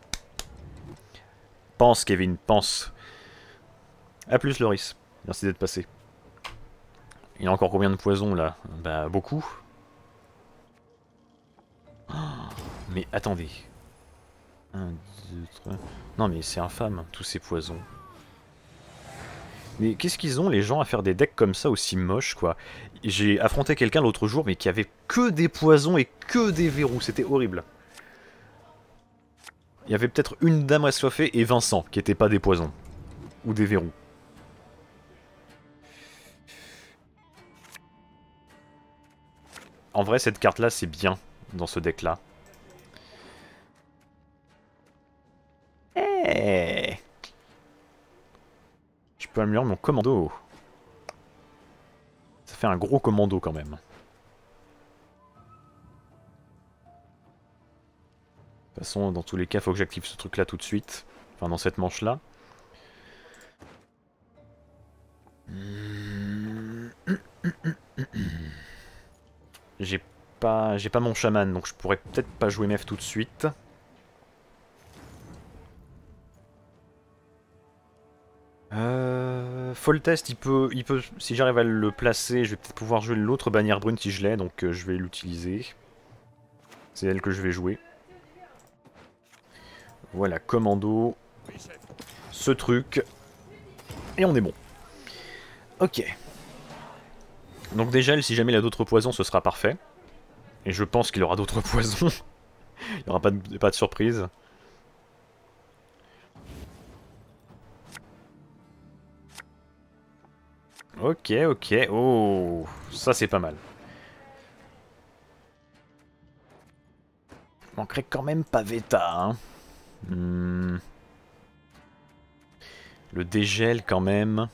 Pense, Kevin, pense. A plus, Loris. Merci d'être passé. Il y a encore combien de poisons, là? Bah, beaucoup. Mais attendez. 1, 2, 3... Non mais c'est infâme, tous ces poisons. Mais qu'est-ce qu'ils ont les gens à faire des decks comme ça aussi moches quoi? J'ai affronté quelqu'un l'autre jour mais qui avait que des poisons et que des verrous, c'était horrible. Il y avait peut-être une dame assoiffée et Vincent qui étaient pas des poisons. Ou des verrous. En vrai cette carte là c'est bien dans ce deck là. Je peux améliorer mon commando. Ça fait un gros commando quand même. De toute façon, dans tous les cas, faut que j'active ce truc là tout de suite. Enfin, dans cette manche là. J'ai pas mon chaman, donc je pourrais peut-être pas jouer Mev tout de suite. Foltest, il peut, si j'arrive à le placer, je vais peut-être pouvoir jouer l'autre bannière brune si je l'ai, donc je vais l'utiliser. C'est elle que je vais jouer. Voilà, commando, ce truc, et on est bon. Ok. Donc déjà, si jamais il a d'autres poisons, ce sera parfait. Et je pense qu'il aura d'autres poisons. Il n'y aura pas de surprise. Ok, ok. Oh, ça c'est pas mal. Manquerait quand même Pavetta, hein. Le dégel quand même.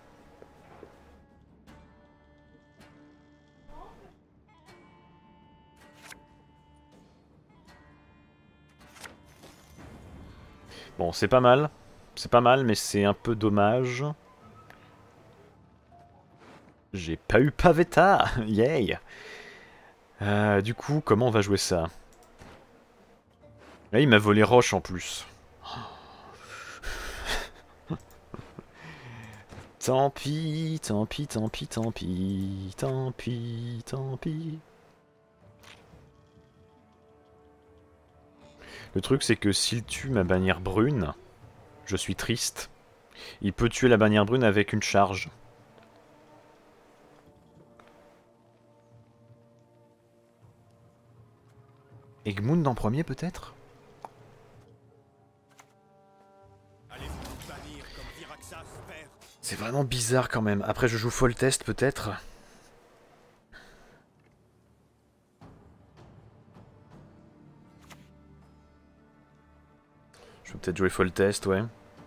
Bon, c'est pas mal. C'est pas mal, mais c'est un peu dommage. J'ai pas eu Pavetta. Yay. Du coup, comment on va jouer ça? Là, il m'a volé Roche en plus. Tant pis, tant pis, tant pis, tant pis, tant pis, tant pis. Le truc, c'est que s'il tue ma bannière brune, je suis triste. Il peut tuer la bannière brune avec une charge. Egmund en premier, peut-être? C'est vraiment bizarre quand même. Après, je joue Foltest, peut-être. Je vais peut-être jouer Foltest, ouais.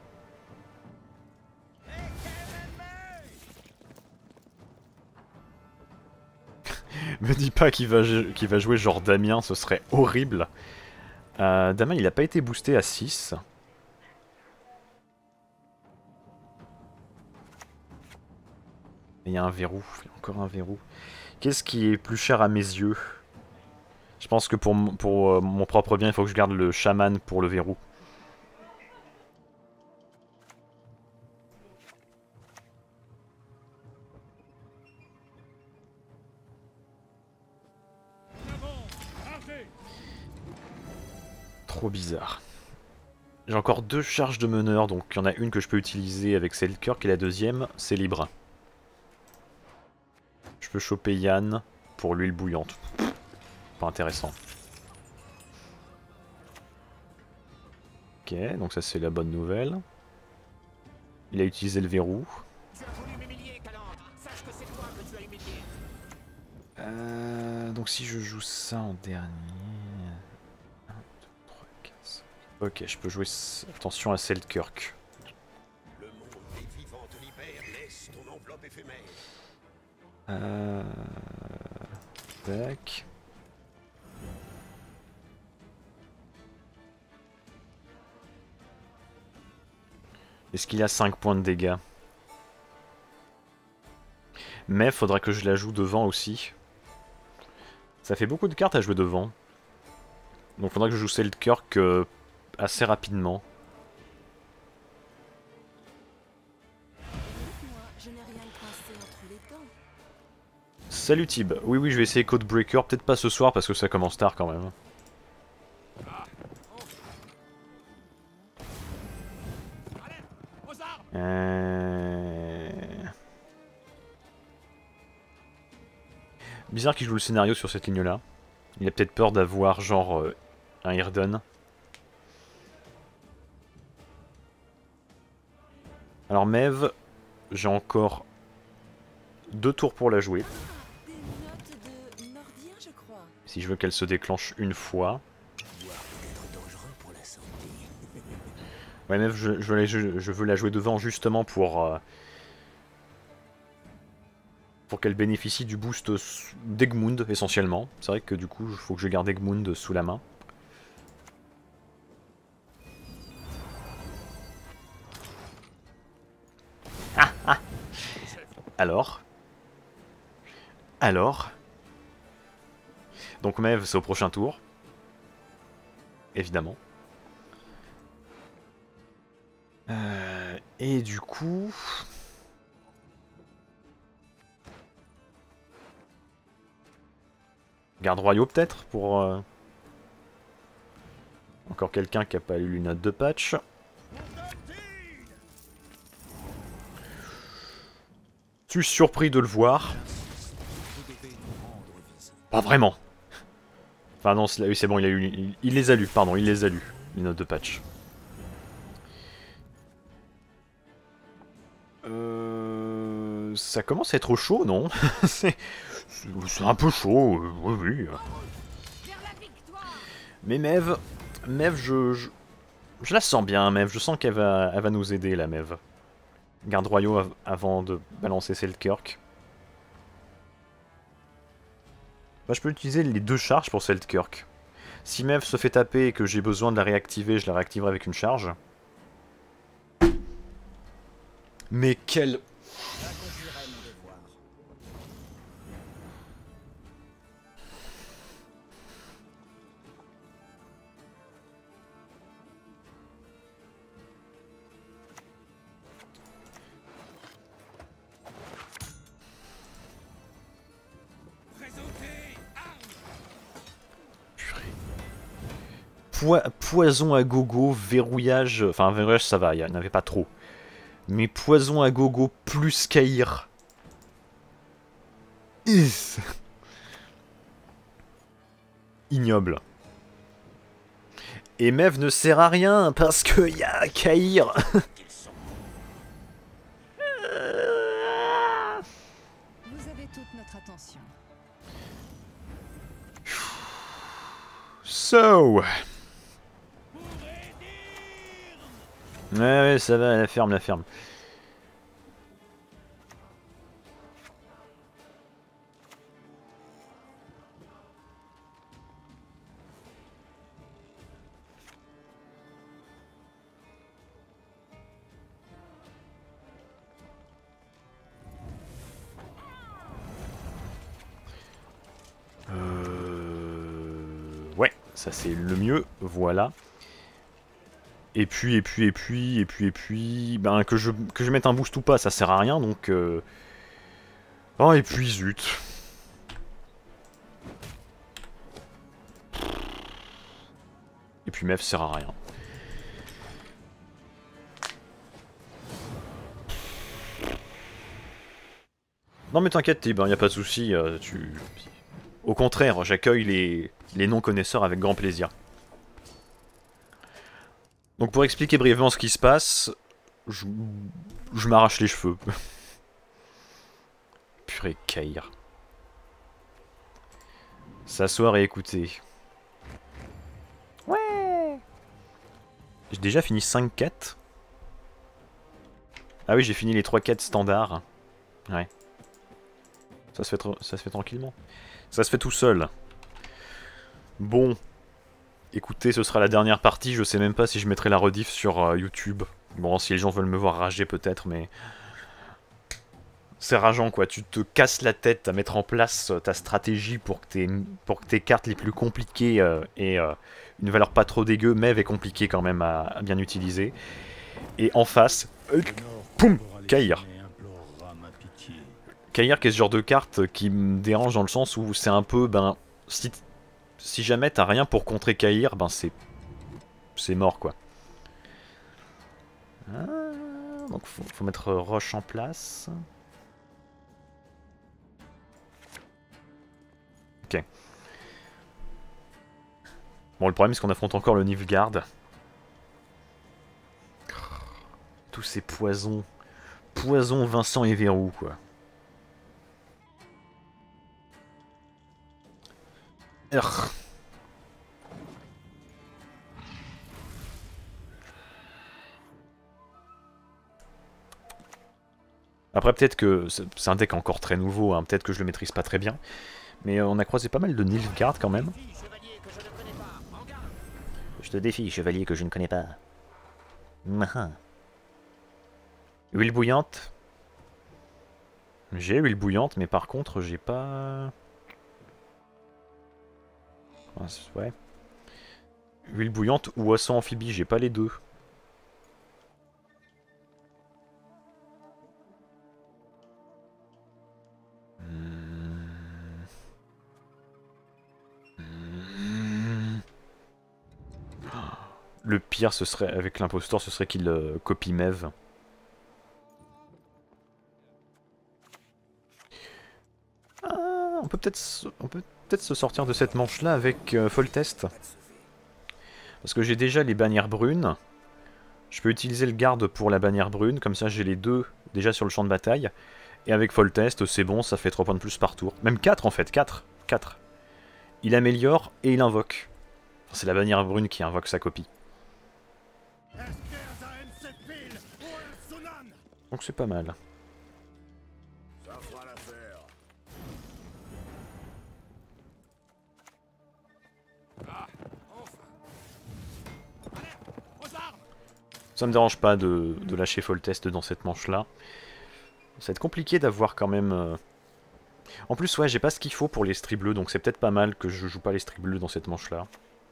Me dis pas qu'il va jouer genre Damien, ce serait horrible. Damien, il a pas été boosté à 6. Il y a un verrou, il y a encore un verrou. Qu'est-ce qui est plus cher à mes yeux? Je pense que pour mon propre bien, il faut que je garde le chaman pour le verrou. Trop bizarre. J'ai encore 2 charges de meneur, donc il y en a une que je peux utiliser avec Selkirk et la deuxième, c'est libre. Je peux choper Yann pour l'huile bouillante. Pas intéressant. Ok, donc ça c'est la bonne nouvelle. Il a utilisé le verrou. Donc si je joue ça en dernier... 1, 2, 3, 4, 5. Ok, je peux jouer... Attention à Selkirk.
Le monde des vivants te libère, laisse ton enveloppe éphémère.
Tac. Est-ce qu'il a 5 points de dégâts? Mais faudra que je la joue devant aussi. Ça fait beaucoup de cartes à jouer devant. Donc faudra que je joue Selkirk assez rapidement. Salut Tib. Oui, oui, je vais essayer Codebreaker. Peut-être pas ce soir parce que ça commence tard quand même. Bizarre qu'il joue le scénario sur cette ligne-là. Il a peut-être peur d'avoir genre un Hirden. Alors Mev, j'ai encore 2 tours pour la jouer. Si je veux qu'elle se déclenche une fois. Ouais, Mev, je veux la jouer devant justement pour qu'elle bénéficie du boost d'Egmund essentiellement. C'est vrai que du coup, il faut que je garde Egmund sous la main. Ah, ah. Alors donc Mev, c'est au prochain tour. Évidemment. Et du coup... Garde royaux peut-être pour... Encore quelqu'un qui a pas lu les notes de patch. Je suis surpris de le voir. Pas vraiment. Enfin non, oui c'est bon, il les a lus, pardon, il les a lus, les notes de patch. Ça commence à être chaud, non? C'est un peu chaud, oui, oui. Mais Mev, je la sens bien, Mev. Je sens qu'elle va nous aider, la Mev. Garde royaux avant de balancer Seltkirk. Bah, je peux utiliser les 2 charges pour Seltkirk. Si Mev se fait taper et que j'ai besoin de la réactiver, je la réactiverai avec une charge. Mais quel... Poison à gogo, verrouillage... Enfin, verrouillage ça va, il n'y en avait pas trop. Mais poison à gogo plus Kair. Ignoble. Et Mev ne sert à rien parce qu'il y a Kair.
Vous avez toute notre attention.
So... Ouais, ça va, la ferme, la ferme. Ouais, ça c'est le mieux, voilà. Et puis, ben que je mette un boost ou pas, ça sert à rien, donc... Oh, et puis, zut. Et puis, Mev sert à rien. Non mais t'inquiète, Tib, y a pas de souci, Au contraire, j'accueille les non-connaisseurs avec grand plaisir. Donc pour expliquer brièvement ce qui se passe, je m'arrache les cheveux. Purée, Kair. S'asseoir et écouter. Ouais. J'ai déjà fini 5 quêtes. Ah oui, j'ai fini les 3 quêtes standards. Ouais. Ça se fait tranquillement. Ça se fait tout seul. Bon. Écoutez, ce sera la dernière partie, je sais même pas si je mettrai la rediff sur YouTube. Bon, si les gens veulent me voir rager peut-être, mais... C'est rageant quoi, tu te casses la tête à mettre en place ta stratégie pour que tes cartes les plus compliquées aient une valeur pas trop dégueu, mais est compliquée quand même à bien utiliser. Et en face, poum, Kair. Kair qui est ce genre de carte qui me dérange dans le sens où c'est un peu, ben, si jamais t'as rien pour contrer Kair, ben c'est mort quoi. Ah, donc faut mettre Roche en place. Ok. Bon, le problème c'est qu'on affronte encore le Nilfgaard. Tous ces poisons. Poison, Vincent et Verrou quoi. Urgh. Après peut-être que c'est un deck encore très nouveau, hein, peut-être que je le maîtrise pas très bien. Mais on a croisé pas mal de Nilfgaard quand même. Je te défie, chevalier que je ne connais pas. Huile bouillante. J'ai huile bouillante, mais par contre j'ai pas... Ouais. Huile bouillante ou oiseau amphibie, j'ai pas les deux. Le pire, ce serait avec l'imposteur, ce serait qu'il copie Mev. Ah, on peut peut-être se sortir de cette manche-là avec Foltest. Parce que j'ai déjà les bannières brunes. Je peux utiliser le garde pour la bannière brune, comme ça j'ai les deux déjà sur le champ de bataille. Et avec Foltest, c'est bon, ça fait 3 points de plus par tour. Même 4 en fait, 4. Il améliore et il invoque. Enfin, c'est la bannière brune qui invoque sa copie. Donc c'est pas mal. Ça me dérange pas de lâcher Foltest dans cette manche-là. Ça va être compliqué d'avoir quand même... En plus, ouais, j'ai pas ce qu'il faut pour les stries bleus, donc c'est peut-être pas mal que je joue pas les stries bleus dans cette manche-là.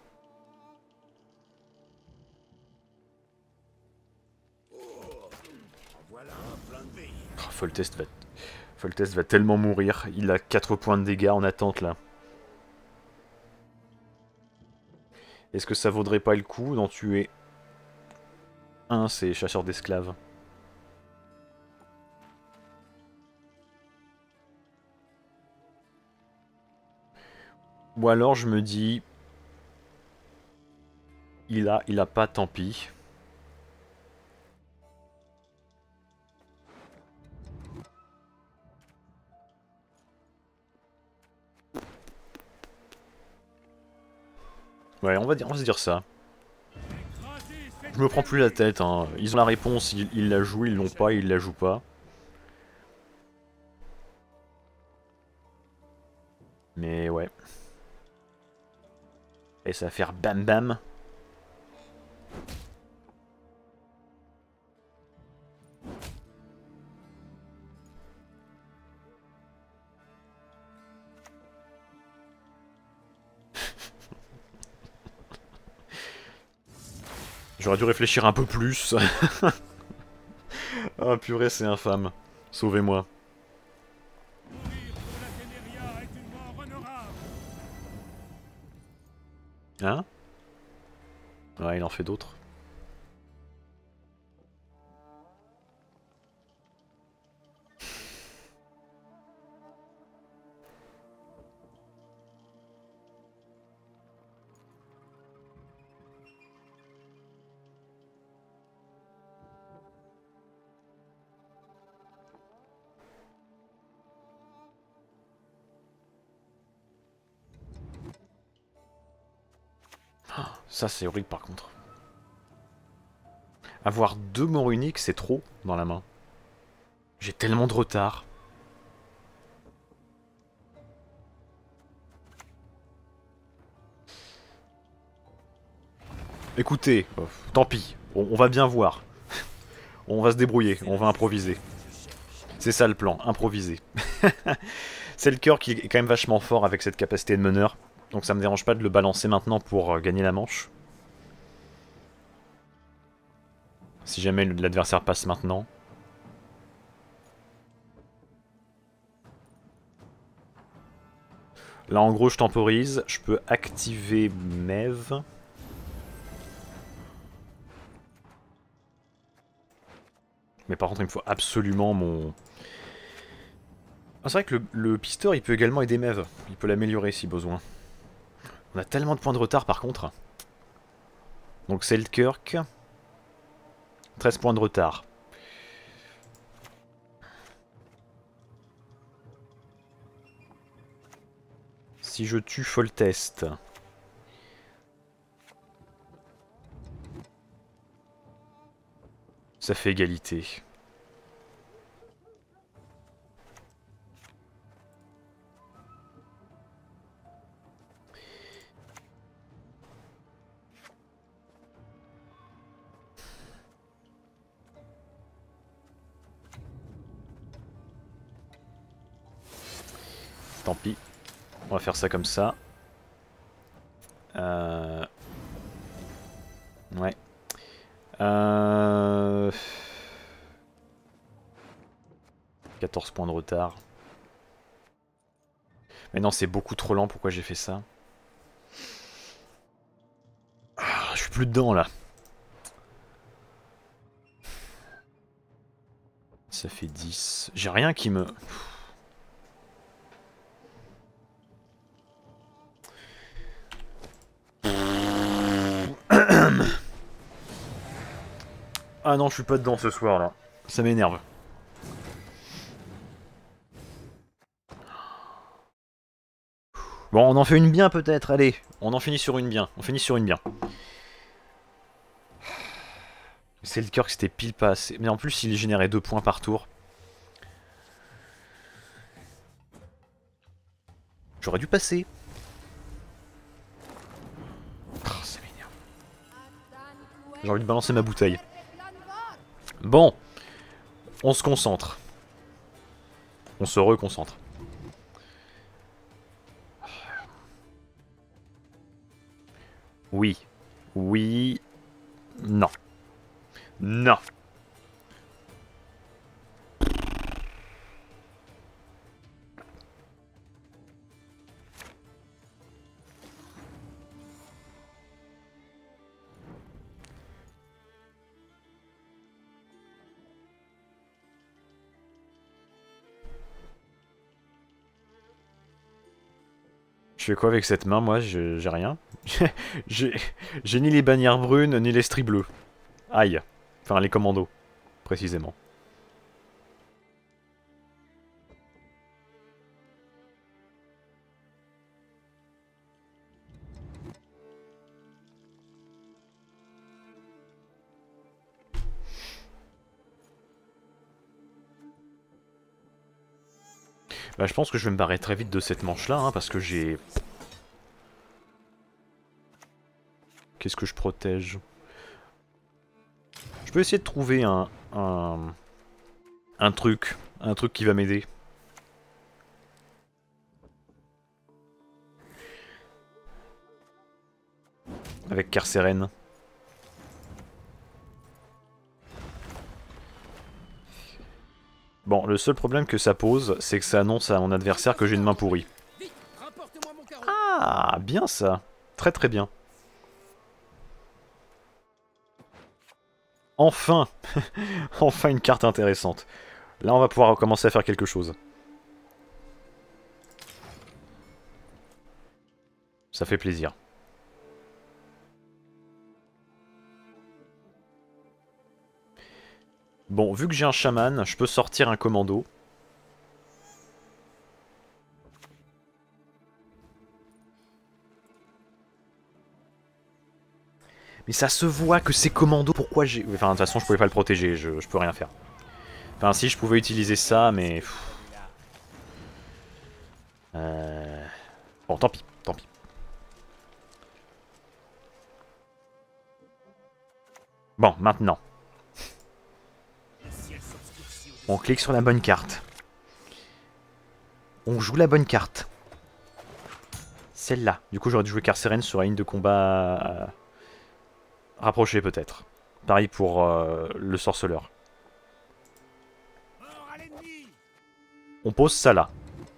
Oh, Foltest va tellement mourir. Il a 4 points de dégâts en attente, là. Est-ce que ça vaudrait pas le coup d'en tuer un, c'est chasseur d'esclaves? Ou alors je me dis... Il a pas, tant pis. Ouais, on va se dire ça. Je me prends plus la tête, hein. Ils ont la réponse, ils la jouent, ils l'ont pas, ils la jouent pas. Mais ouais. Et ça va faire bam bam. J'aurais dû réfléchir un peu plus. Ah purée, c'est infâme. Sauvez-moi. Hein? Ouais, il en fait d'autres. Ça c'est horrible par contre. Avoir 2 morts uniques, c'est trop dans la main. J'ai tellement de retard. Écoutez, tant pis, on va bien voir. On va se débrouiller, on va improviser. C'est ça le plan, improviser. C'est le cœur qui est quand même vachement fort avec cette capacité de meneur. Donc ça me dérange pas de le balancer maintenant pour gagner la manche. Si jamais l'adversaire passe maintenant. Là en gros je temporise, je peux activer Mev. Mais par contre il me faut absolument mon... Ah, c'est vrai que le pisteur il peut également aider Mev. Il peut l'améliorer si besoin. On a tellement de points de retard par contre. Donc Selkirk. 13 points de retard. Si je tue Foltest. Ça fait égalité. Tant pis. On va faire ça comme ça. Ouais. 14 points de retard. Mais non, c'est beaucoup trop lent. Pourquoi j'ai fait ça? Ah, je suis plus dedans là. Ça fait 10. J'ai rien qui me... Ah non, je suis pas dedans ce soir là. Ça m'énerve. Bon, on en fait une bien peut-être, allez. On en finit sur une bien. On finit sur une bien. C'est le cœur que c'était pile pas assez. Mais en plus, il générait 2 points par tour. J'aurais dû passer. Oh, ça m'énerve. J'ai envie de balancer ma bouteille. Bon. On se concentre. On se reconcentre. Oui. Oui. Non. Non. Je fais quoi avec cette main, moi? J'ai rien. J'ai ni les bannières brunes, ni les stries bleus. Aïe. Enfin, les commandos, précisément. Bah, je pense que je vais me barrer très vite de cette manche-là, hein, parce que j'ai... Qu'est-ce que je protège? Je peux essayer de trouver un truc qui va m'aider. Avec Carcérène. Bon, le seul problème que ça pose, c'est que ça annonce à mon adversaire que j'ai une main pourrie. Ah, bien ça. Très très bien. Enfin. Enfin une carte intéressante. Là, on va pouvoir commencer à faire quelque chose. Ça fait plaisir. Bon, vu que j'ai un chaman, je peux sortir un commando. Mais ça se voit que c'est commando, pourquoi j'ai... Enfin, de toute façon, je pouvais pas le protéger, je peux rien faire. Enfin, si, je pouvais utiliser ça, mais... Bon, tant pis, tant pis. Bon, maintenant. On clique sur la bonne carte. On joue la bonne carte. Celle-là. Du coup, j'aurais dû jouer Carcérène sur la ligne de combat... rapprochée, peut-être. Pareil pour le sorceleur. On pose ça là.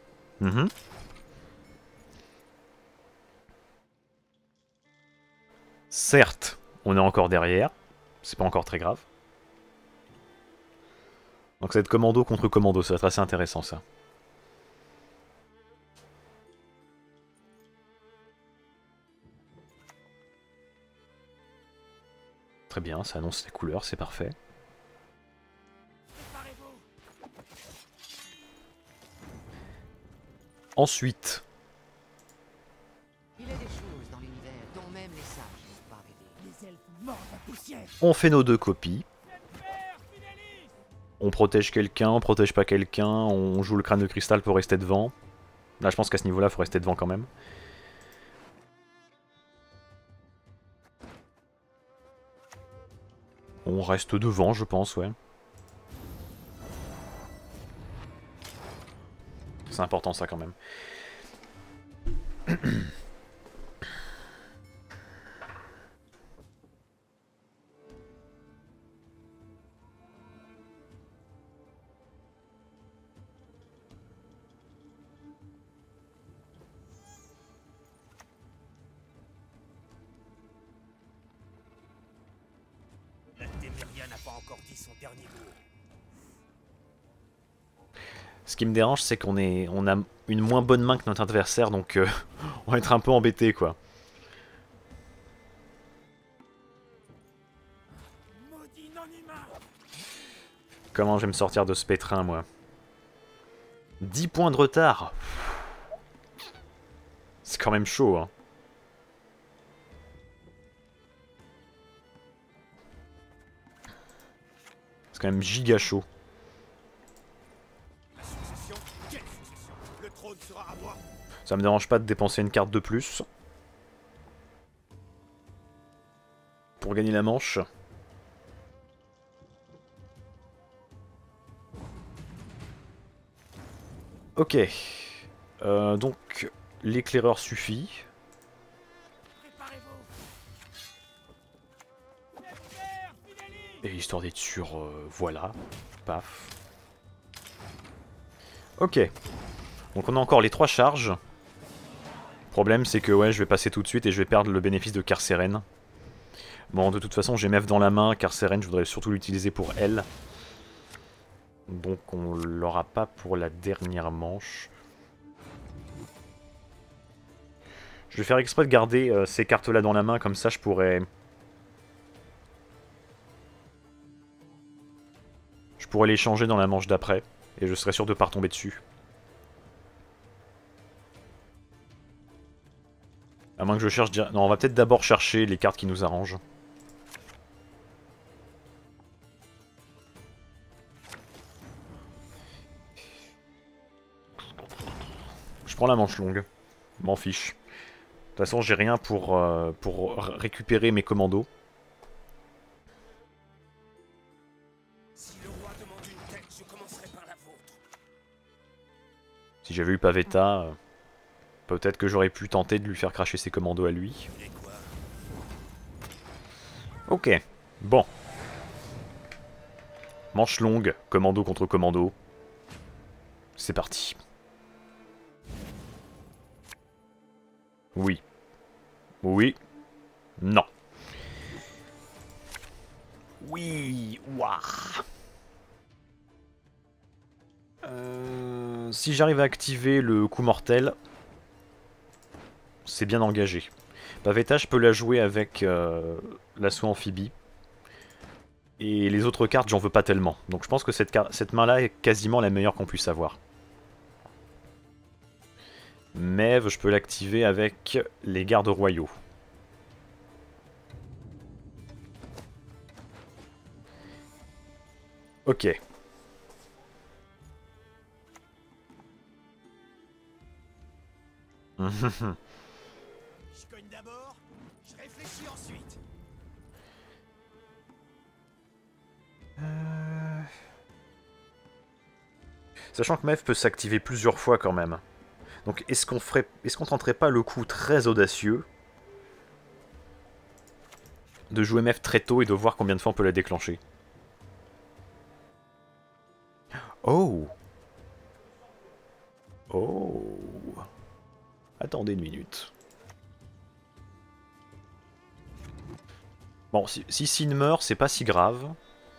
Certes, on est encore derrière. C'est pas encore très grave. Donc ça va être commando contre commando, ça va être assez intéressant ça. Très bien, ça annonce les couleurs, c'est parfait. Ensuite,
Il y a des choses dans l'univers dont même les sages n'osent pas rêver.
Les elfes mordent la poussière.
on fait nos 2 copies. On protège quelqu'un, on protège pas quelqu'un, on joue le crâne de cristal pour rester devant. Là, je pense qu'à ce niveau-là, il faut rester devant quand même. On reste devant, je pense, ouais. C'est important ça quand même.
La Téméria n'a pas encore dit son dernier mot.
Ce qui me dérange, c'est on a une moins bonne main que notre adversaire, donc on va être un peu embêté, quoi. Comment je vais me sortir de ce pétrin, moi? 10 points de retard. C'est quand même chaud, hein. C'est quand même giga chaud. Ça me dérange pas de dépenser une carte de plus pour gagner la manche. Ok. Donc, l'éclaireur suffit. Et histoire d'être sûr, voilà. Paf. Ok. Donc on a encore les 3 charges. Le problème c'est que ouais, je vais passer tout de suite et je vais perdre le bénéfice de Carcérène. Bon, de toute façon j'ai Mev dans la main, Carcérène je voudrais surtout l'utiliser pour elle. Donc on l'aura pas pour la dernière manche. Je vais faire exprès de garder ces cartes là dans la main, comme ça je pourrais... Je pourrais les changer dans la manche d'après, et je serai sûr de pas retomber dessus. À moins que je cherche... Non, on va peut-être d'abord chercher les cartes qui nous arrangent. Je prends la manche longue. M'en fiche. De toute façon, j'ai rien pour récupérer mes commandos. Si j'avais eu Pavetta, peut-être que j'aurais pu tenter de lui faire cracher ses commandos à lui. Ok, bon. Manche longue, commando contre commando. C'est parti. Oui. Oui. Non. Oui. Waouh. Si j'arrive à activer le coup mortel, c'est bien engagé. Pavetta, je peux la jouer avec l'assaut amphibie. Et les autres cartes, j'en veux pas tellement. Donc je pense que cette main-là est quasiment la meilleure qu'on puisse avoir. Mev, je peux l'activer avec les gardes royaux. Ok.
Je cogne d'abord, je réfléchis ensuite.
Sachant que Mev peut s'activer plusieurs fois quand même. Donc est-ce qu'on tenterait pas le coup très audacieux de jouer Mev très tôt et de voir combien de fois on peut la déclencher? Oh! Oh! Attendez une minute. Bon, si Sin meurt, c'est pas si grave.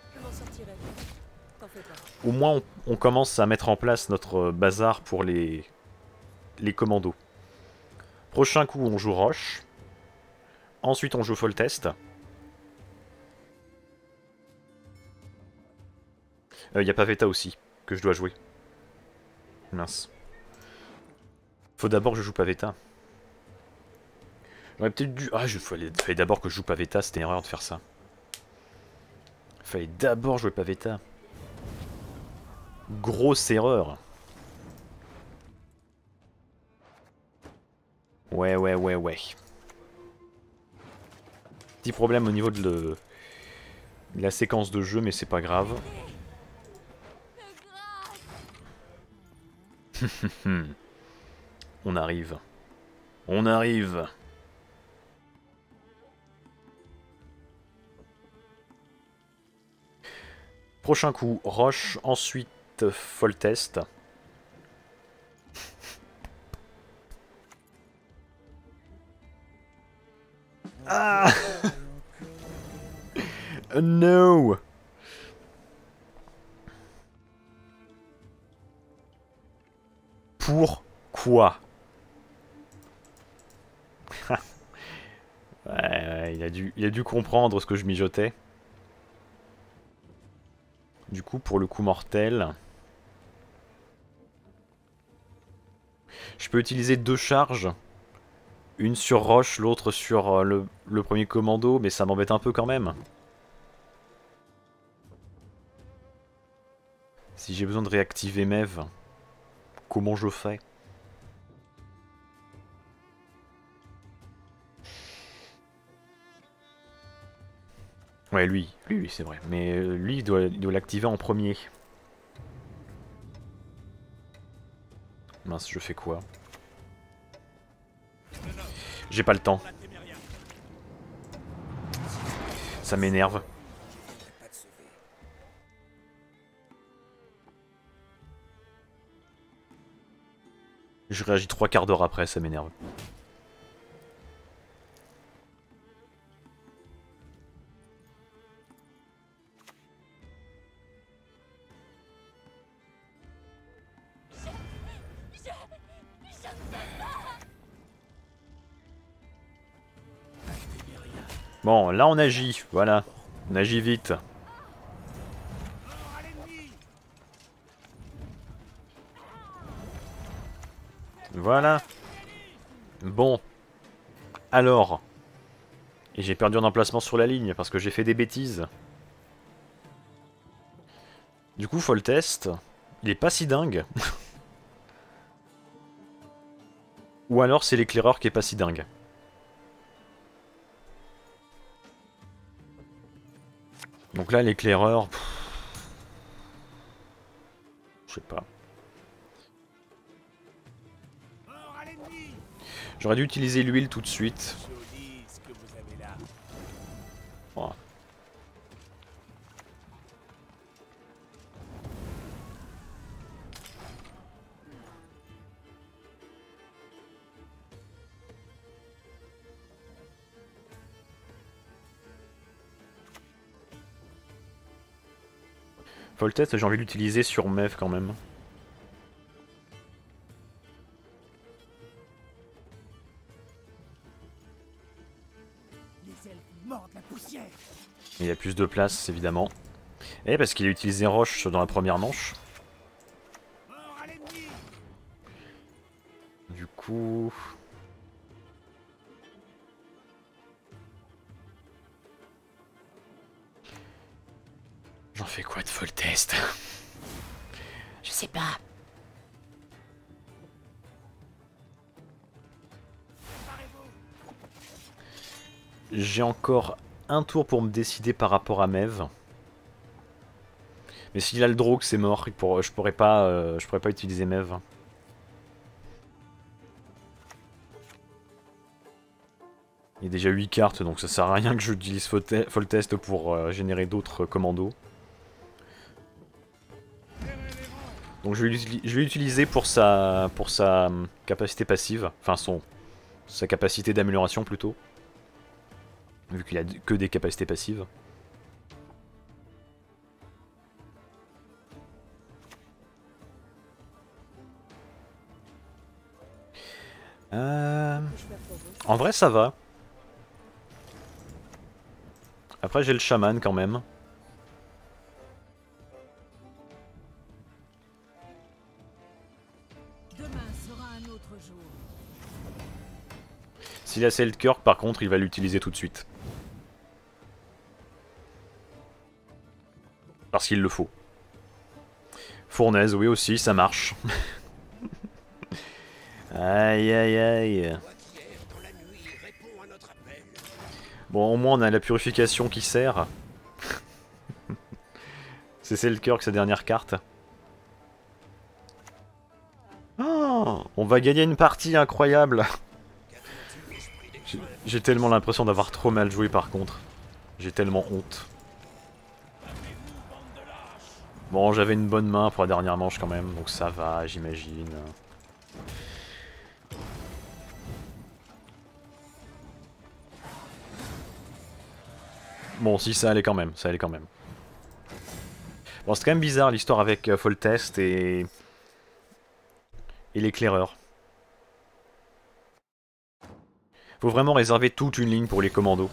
Au moins, on commence à mettre en place notre bazar pour les commandos. Prochain coup, on joue Roche. Ensuite, on joue Foltest. Y a Pavetta aussi, que je dois jouer. Mince. Faut d'abord que je joue Pavetta. J'aurais peut-être dû... Ah, fallait d'abord que je joue Pavetta, c'était une erreur de faire ça. Fallait d'abord jouer Pavetta. Grosse erreur. Ouais. Petit problème au niveau de la séquence de jeu, mais c'est pas grave. On arrive. On arrive. Prochain coup, Roche, ensuite Foltest. Ah. No. Pour quoi? Ouais, il a dû comprendre ce que je mijotais. Du coup, pour le coup mortel, je peux utiliser 2 charges. Une sur Roche, l'autre sur le premier commando, mais ça m'embête un peu quand même. Si j'ai besoin de réactiver Mev, comment je fais? Ouais, lui, c'est vrai. Mais lui, il doit l'activer en premier. Mince, je fais quoi? J'ai pas le temps. Ça m'énerve.
Pas de sauver.
Je réagis 3/4 d'heure après, ça m'énerve. Bon, là on agit, voilà. On agit vite. Voilà. Bon. Alors. Et j'ai perdu un emplacement sur la ligne parce que j'ai fait des bêtises. Du coup, Foltest, il est pas si dingue. Ou alors c'est l'éclaireur qui est pas si dingue. Donc là, l'éclaireur... Je sais pas. J'aurais dû utiliser l'huile tout de suite. Voilà. Foltest, j'ai envie de l'utiliser sur Mev quand même. Il y a plus de place, évidemment. Et parce qu'il a utilisé Roche dans la première manche. Du coup... J'en fais quoi de Foltest?
Je sais pas.
J'ai encore un tour pour me décider par rapport à Mev. Mais s'il a le Drogue, c'est mort. Je pourrais pas utiliser Mev. Il y a déjà 8 cartes, donc ça sert à rien que j'utilise Foltest pour générer d'autres commandos. Donc je vais l'utiliser pour sa capacité passive. Enfin sa capacité d'amélioration plutôt. Vu qu'il a que des capacités passives. En vrai ça va. Après j'ai le chaman quand même. S'il a Seltkirk par contre il va l'utiliser tout de suite. Parce qu'il le faut. Fournaise, oui aussi, ça marche. Aïe aïe aïe. Bon, au moins on a la purification qui sert. C'est Seltkirk sa dernière carte. Oh, on va gagner une partie incroyable. J'ai tellement l'impression d'avoir trop mal joué par contre. J'ai tellement honte. Bon, j'avais une bonne main pour la dernière manche quand même, donc ça va, j'imagine. Bon, si, ça allait quand même, ça allait quand même. Bon, c'est quand même bizarre l'histoire avec Foltest et et l'éclaireur. Faut vraiment réserver toute une ligne pour les commandos.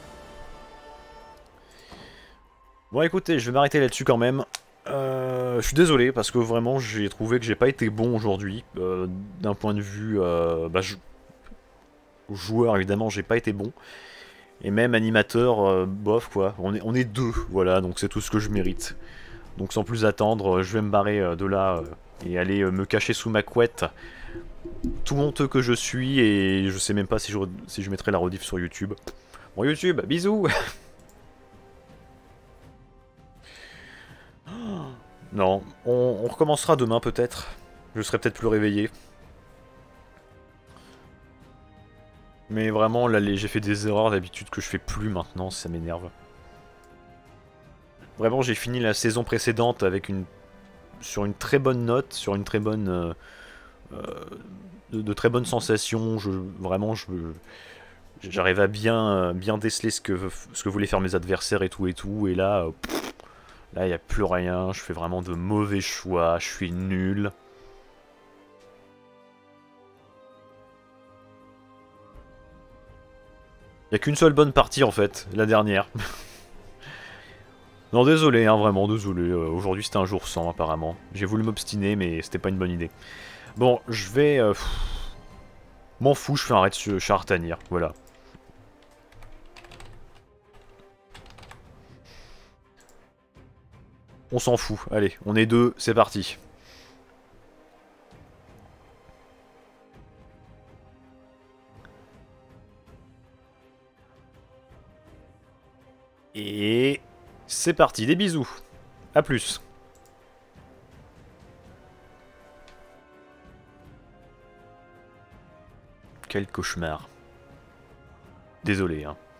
Bon écoutez, je vais m'arrêter là-dessus quand même. Je suis désolé parce que vraiment j'ai trouvé que j'ai pas été bon aujourd'hui. D'un point de vue joueur évidemment j'ai pas été bon. Et même animateur, bof quoi. On est deux, voilà, donc c'est tout ce que je mérite. Donc sans plus attendre, je vais me barrer de là et aller me cacher sous ma couette. Tout honteux que je suis et je sais même pas si je mettrai la rediff sur YouTube. Bon YouTube, bisous. Non, on recommencera demain peut-être. Je serai peut-être plus réveillé. Mais vraiment, là, j'ai fait des erreurs d'habitude que je fais plus maintenant, ça m'énerve. Vraiment, j'ai fini la saison précédente avec sur une très bonne note, sur une très bonne... de très bonnes sensations. J'arrive à bien déceler ce que voulaient faire mes adversaires et tout. Et là, là, il n'y a plus rien. Je fais vraiment de mauvais choix. Je suis nul. Il n'y a qu'une seule bonne partie en fait, la dernière. Non, désolé, hein, vraiment, désolé. Aujourd'hui c'était un jour sans apparemment. J'ai voulu m'obstiner, mais c'était pas une bonne idée. Bon, je vais... m'en fous, je fais un raid sur Chartanir, voilà. On s'en fout, allez, on est deux, c'est parti. Et... c'est parti, des bisous. A plus. Quel cauchemar. Désolé, hein.